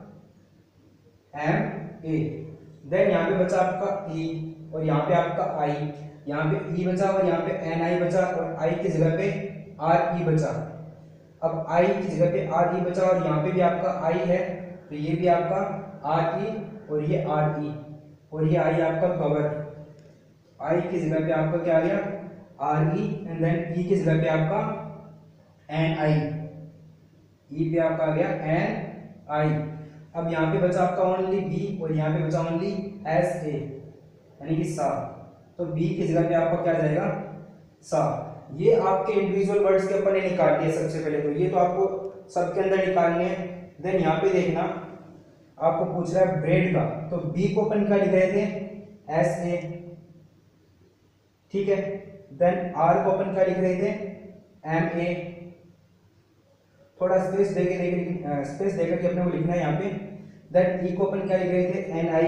MA। देन यहाँ पे बचा आपका E और यहाँ पे आपका I, यहाँ पे E बचा और यहाँ पे NI बचा और I की जगह पे RE बचा। अब I की जगह पे RE बचा और यहाँ पे भी आपका I है, तो ये भी आपका RE और ये RE और ये I आपका कवर। I की जगह पे आपका क्या आ गया, RE, एंड देन E की जगह पे आपका NI, E पे आपका आ गया NI। अब यहाँ पे बचा आपका ओनली B और यहाँ पे बचा ओनली SA, यानी कि सा। तो B की जगह पे आपका क्या आ जाएगा, सा। ये आपके इंडिविजुअल वर्ड्स के अपन ने निकाल दिए सबसे पहले, तो ये तो आपको सबके अंदर निकालने हैं। देन यहाँ पे देखना, आपको पूछ रहा है ब्रेड का, तो B को अपन क्या लिख रहे थे, SA, ठीक है। देन R को अपन क्या लिख रहे थे, MA। थोड़ा स्पेस देकर के अपने को लिखना है यहाँ पे। देन E को अपन क्या लिख रहे थे, NI,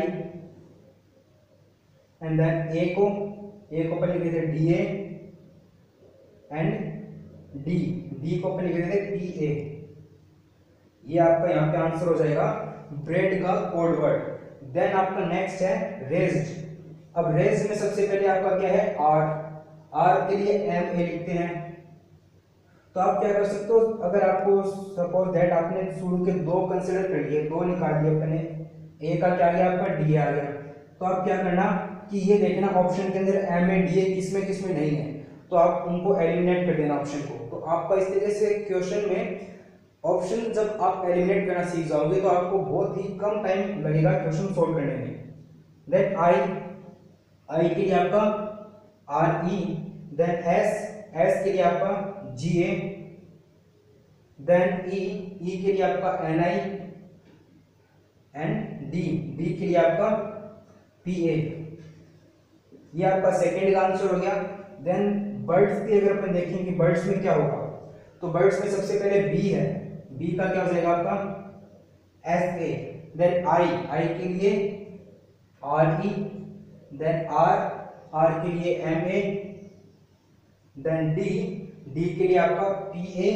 एंड देन A को अपन लिख रहे थे DA, एंड D को अपन लिख रहे थे PA। ये आपका यहाँ पे आंसर हो जाएगा ब्रेड का कोड वर्ड। देन आपका नेक्स्ट है रेज्ड। अब रेज्ड में सबसे पहले आपका क्या है, R के लिए MA लिखते हैं। तो आप क्या कर सकते हो, अगर आपको सपोज दैट आपने शुरू के 2 कंसीडर कर लिए, 2 निकाल दिए अपने, A का क्या आ गया आपका, DA आ गया, तो आप क्या करना कि ये देखना ऑप्शन के अंदर MA DA किसमें नहीं है, तो आप उनको एलिमिनेट कर देना ऑप्शन को। तो आपका इस तरीके से क्वेश्चन में ऑप्शन जब आप एलिमिनेट करना सीख जाओगे तो आपको बहुत ही कम टाइम लगेगा क्वेश्चन सोल्व करने में। देन I के लिए आपका RE, देन S के लिए आपका GA, देन E के लिए आपका NI, एंड D के लिए आपका PA। ये आपका सेकेंड का आंसर हो गया। देन बर्ड्स की अगर अपन देखें कि बर्ड्स में क्या होगा, तो बर्ड्स में सबसे पहले बी है, बी का क्या हो जाएगा आपका एस ए, देन आई के लिए आर ई, देन आर के लिए एम ए, देन डी के लिए आपका पी ए,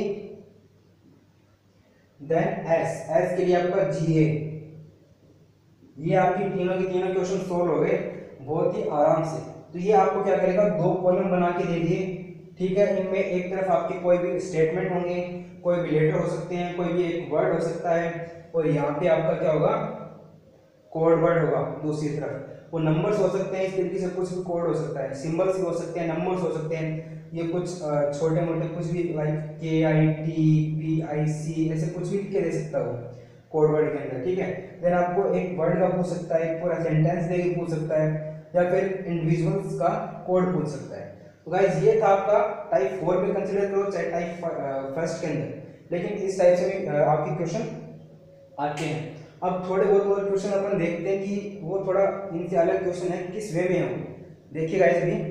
देन एस के लिए आपका जी ए। ये आपकी तीनों के तीनों क्वेश्चन सोल्व हो गए बहुत ही आराम से। तो ये आपको क्या करेगा, दो कॉलम बना के दे दिए, ठीक है। इनमें एक तरफ आपके कोई भी स्टेटमेंट होंगे, कोई भी लेटर हो सकते हैं, कोई भी एक वर्ड हो सकता है, और यहाँ पे आपका क्या होगा, कोड वर्ड होगा दूसरी तरफ। वो नंबर्स हो सकते हैं, इस तरीके से कुछ भी कोड हो सकता है, सिंबल्स भी हो सकते हैं, नंबर्स हो सकते हैं, ये कुछ छोटे मोटे कुछ भी लाइक KITPIC ऐसे कुछ भी लिख दे सकता है कोड वर्ड के अंदर, ठीक है। देन आपको एक वर्ड का पूछ सकता है, एक पूरा सेंटेंस दे के पूछ सकता है, या फिर इंडिविजुअल्स का कोड पूछ सकता है। तो गाइस ये था आपका टाइप 4 में कंसीडर करो चाहे टाइप फर्स्ट के अंदर, लेकिन इस टाइप से भी आपके क्वेश्चन आते हैं। अब थोड़े बहुत और क्वेश्चन अपन देखते हैं कि वो थोड़ा इनसे अलग क्वेश्चन है, किस वे में है वो। देखिए गाइस अभी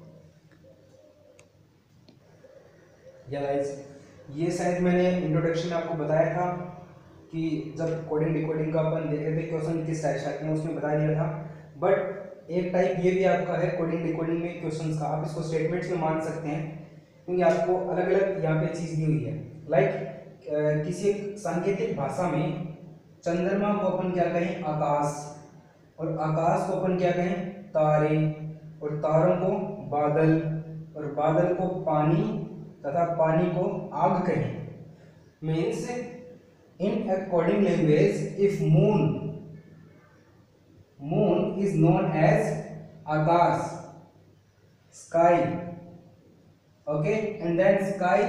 या गाइस ये शायद मैंने इंट्रोडक्शन में आपको बताया था कि जब कोडिंग डिकोडिंग का अपन देख रहे थे क्वेश्चन किस टाइप से आते हैं, उसमें बता दिया था। बट एक टाइप ये भी आपका है कोडिंग डिकोडिंग में क्वेश्चंस का, आप इसको स्टेटमेंट्स में मान सकते हैं, क्योंकि आपको अलग अलग यहाँ पे चीज़ दी हुई है। लाइक किसी सांकेतिक भाषा में चंद्रमा को अपन क्या कहें, आकाश, और आकाश को अपन क्या कहें, तारे, और तारों को बादल, और बादल को पानी, तथा पानी को आग कहें। Means in according language, if moon is known as akash, sky, okay, and then sky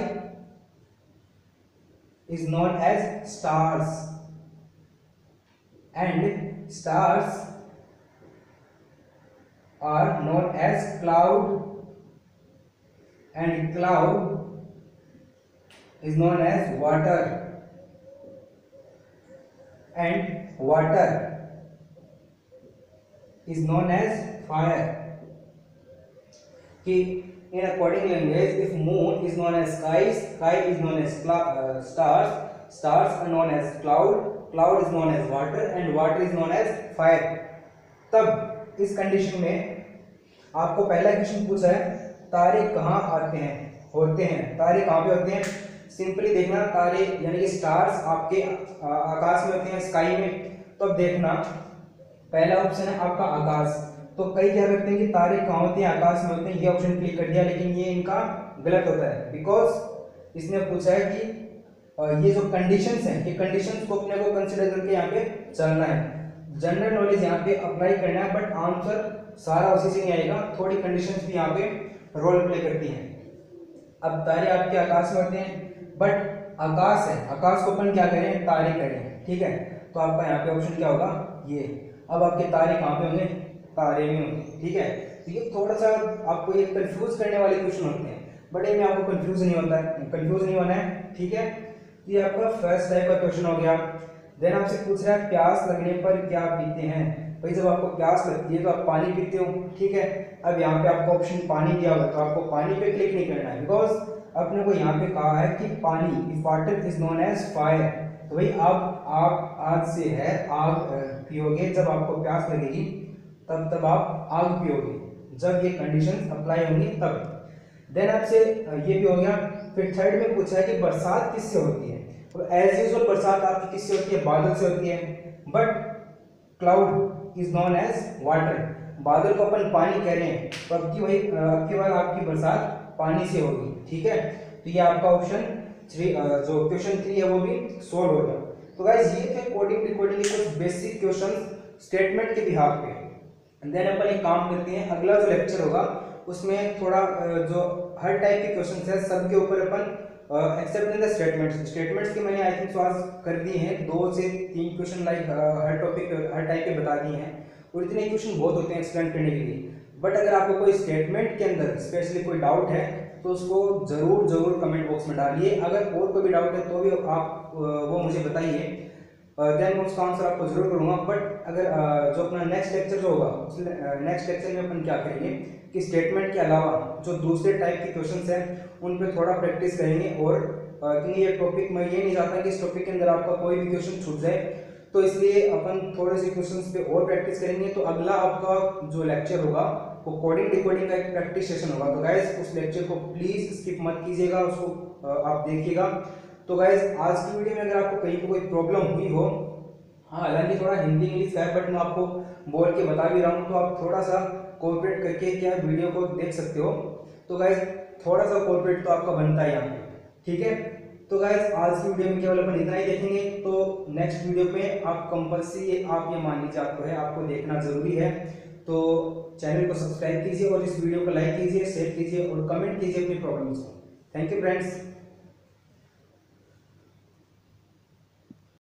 is known as stars, and stars are known as cloud, and cloud is known as water, and water is known as fire. कि in according language, if moon is known as sky, sky is known as stars, stars are known as cloud, cloud is known as water, and water is known as fire. तब इस कंडीशन में आपको पहला क्वेश्चन पूछा है, तारे कहाँ आते हैं, होते हैं, तारे कहाँ पे होते हैं। सिंपली देखना, तारे यानी कि स्टार्स आपके आकाश में होते हैं, स्काई में। तो अब देखना पहला ऑप्शन है आपका आकाश, तो कई क्या करते हैं कि तारे कहाँ होते हैं, आकाश में होते हैं, ये ऑप्शन क्लिक कर दिया, लेकिन ये इनका गलत होता है, बिकॉज इसने पूछा है कि ये जो कंडीशंस हैं, ये कंडीशंस को अपने को कंसिडर करके यहाँ पे चलना है, जनरल नॉलेज यहाँ पे अप्लाई करना है, बट आंसर सारा उसी से नहीं आएगा, थोड़ी कंडीशंस भी यहाँ पे रोल प्ले करती हैं। अब तारे आपके आकाश में होते हैं, बट आकाश है, आकाश को अपन क्या करें, तारे करें, ठीक है। तो आपका यहाँ पे ऑप्शन क्या होगा, ये। अब आपके तारे कहाँ पे होंगे, तारे में होंगे, ठीक है। तो ये थोड़ा सा आपको ये कंफ्यूज करने वाले क्वेश्चन होते हैं, बट इनमें आपको कंफ्यूज नहीं होता है, कंफ्यूज नहीं होना है, ठीक है। तो ये आपका फर्स्ट टाइप का क्वेश्चन हो गया। देन आपसे पूछ रहा है प्यास लगने पर क्या पीते हैं। भाई जब आपको प्यास लगती है तो आप पानी पीते हो, ठीक है। अब यहाँ पे आपको ऑप्शन पानी दिया होगा, तो आपको पानी पे क्लिक नहीं करना है, बिकॉज अपने को यहाँ पे कहा है कि पानी, water is known as fire. तो भाई आप आज से है आग पियोगे, जब आपको प्यास लगेगी तब आप आग पियोगे, जब ये कंडीशंस अप्लाई होंगी तब। देन आपसे ये भी हो गया। फिर थर्ड में पूछा है कि बरसात किससे होती है। तो एज यूजुअल बरसात आपकी किससे होती है, बादल से होती है, but cloud is known as water. बादल को अपन पानी कह रहे हैं, तो अब की बार आपकी बरसात पानी से होगी, ठीक है। तो ये आपका ऑप्शन 3 जो क्वेश्चन 3 है वो भी सोल्व हो गया। तो गाइस ये थे कोडिंग डिकोडिंग के कुछ बेसिक क्वेश्चन स्टेटमेंट के बिहाफ पे। देन अपन एक काम करते हैं, अगला जो लेक्चर होगा उसमें थोड़ा जो हर टाइप के क्वेश्चन है सबके ऊपर अपन एक्सेप्ट इन द स्टेटमेंट्स की मैंने आई थिंक आज कर दिए हैं, 2 से 3 क्वेश्चन लाइक हर टॉपिक हर टाइप के बता दिए हैं, और इतने क्वेश्चन बहुत होते हैं एक्सप्लेन करने के लिए। बट अगर आपको कोई स्टेटमेंट के अंदर स्पेशली कोई डाउट है तो उसको जरूर कमेंट बॉक्स में डालिए। अगर और कोई भी डाउट है तो भी आप वो मुझे बताइए, देन मैं उसका आंसर आपको जरूर करूंगा। बट अगर जो अपना नेक्स्ट लेक्चर जो होगा उस नेक्स्ट लेक्चर में अपन क्या करेंगे कि स्टेटमेंट के अलावा जो दूसरे टाइप के क्वेश्चंस हैं उन पे थोड़ा प्रैक्टिस करेंगे और क्योंकि ये टॉपिक मैं ये नहीं चाहता कि इस टॉपिक के अंदर आपका कोई भी क्वेश्चन छूट जाए, तो इसलिए अपन थोड़े से क्वेश्चंस पे और प्रैक्टिस करेंगे। तो अगला आपका जो लेक्चर होगा वो कोडिंग डिकोडिंग का एक प्रैक्टिस सेशन होगा। तो गाइज उस लेक्चर को प्लीज स्किप मत कीजिएगा, उसको आप देखिएगा। तो गाइज आज की वीडियो में अगर आपको कहीं पे कोई प्रॉब्लम हुई हो, हाँ हालांकि थोड़ा हिंदी इंग्लिश का है बट मैं आपको बोल के बता भी रहा हूँ, तो आप थोड़ा सा कोऑपरेट करके क्या वीडियो को देख सकते हो। तो गाइज थोड़ा सा कोऑपरेट तो आपका बनता है यहाँ पे, ठीक है। तो गाइज आज की वीडियो में केवल अपन इतना ही देखेंगे। तो नेक्स्ट वीडियो पे आप कंपल्सरी आप ये मान लीजिए आपको है, आपको देखना जरूरी है। तो चैनल को सब्सक्राइब कीजिए और इस वीडियो को लाइक कीजिए, शेयर कीजिए और कमेंट कीजिए अपनी प्रॉब्लम्स को। Thank you friends.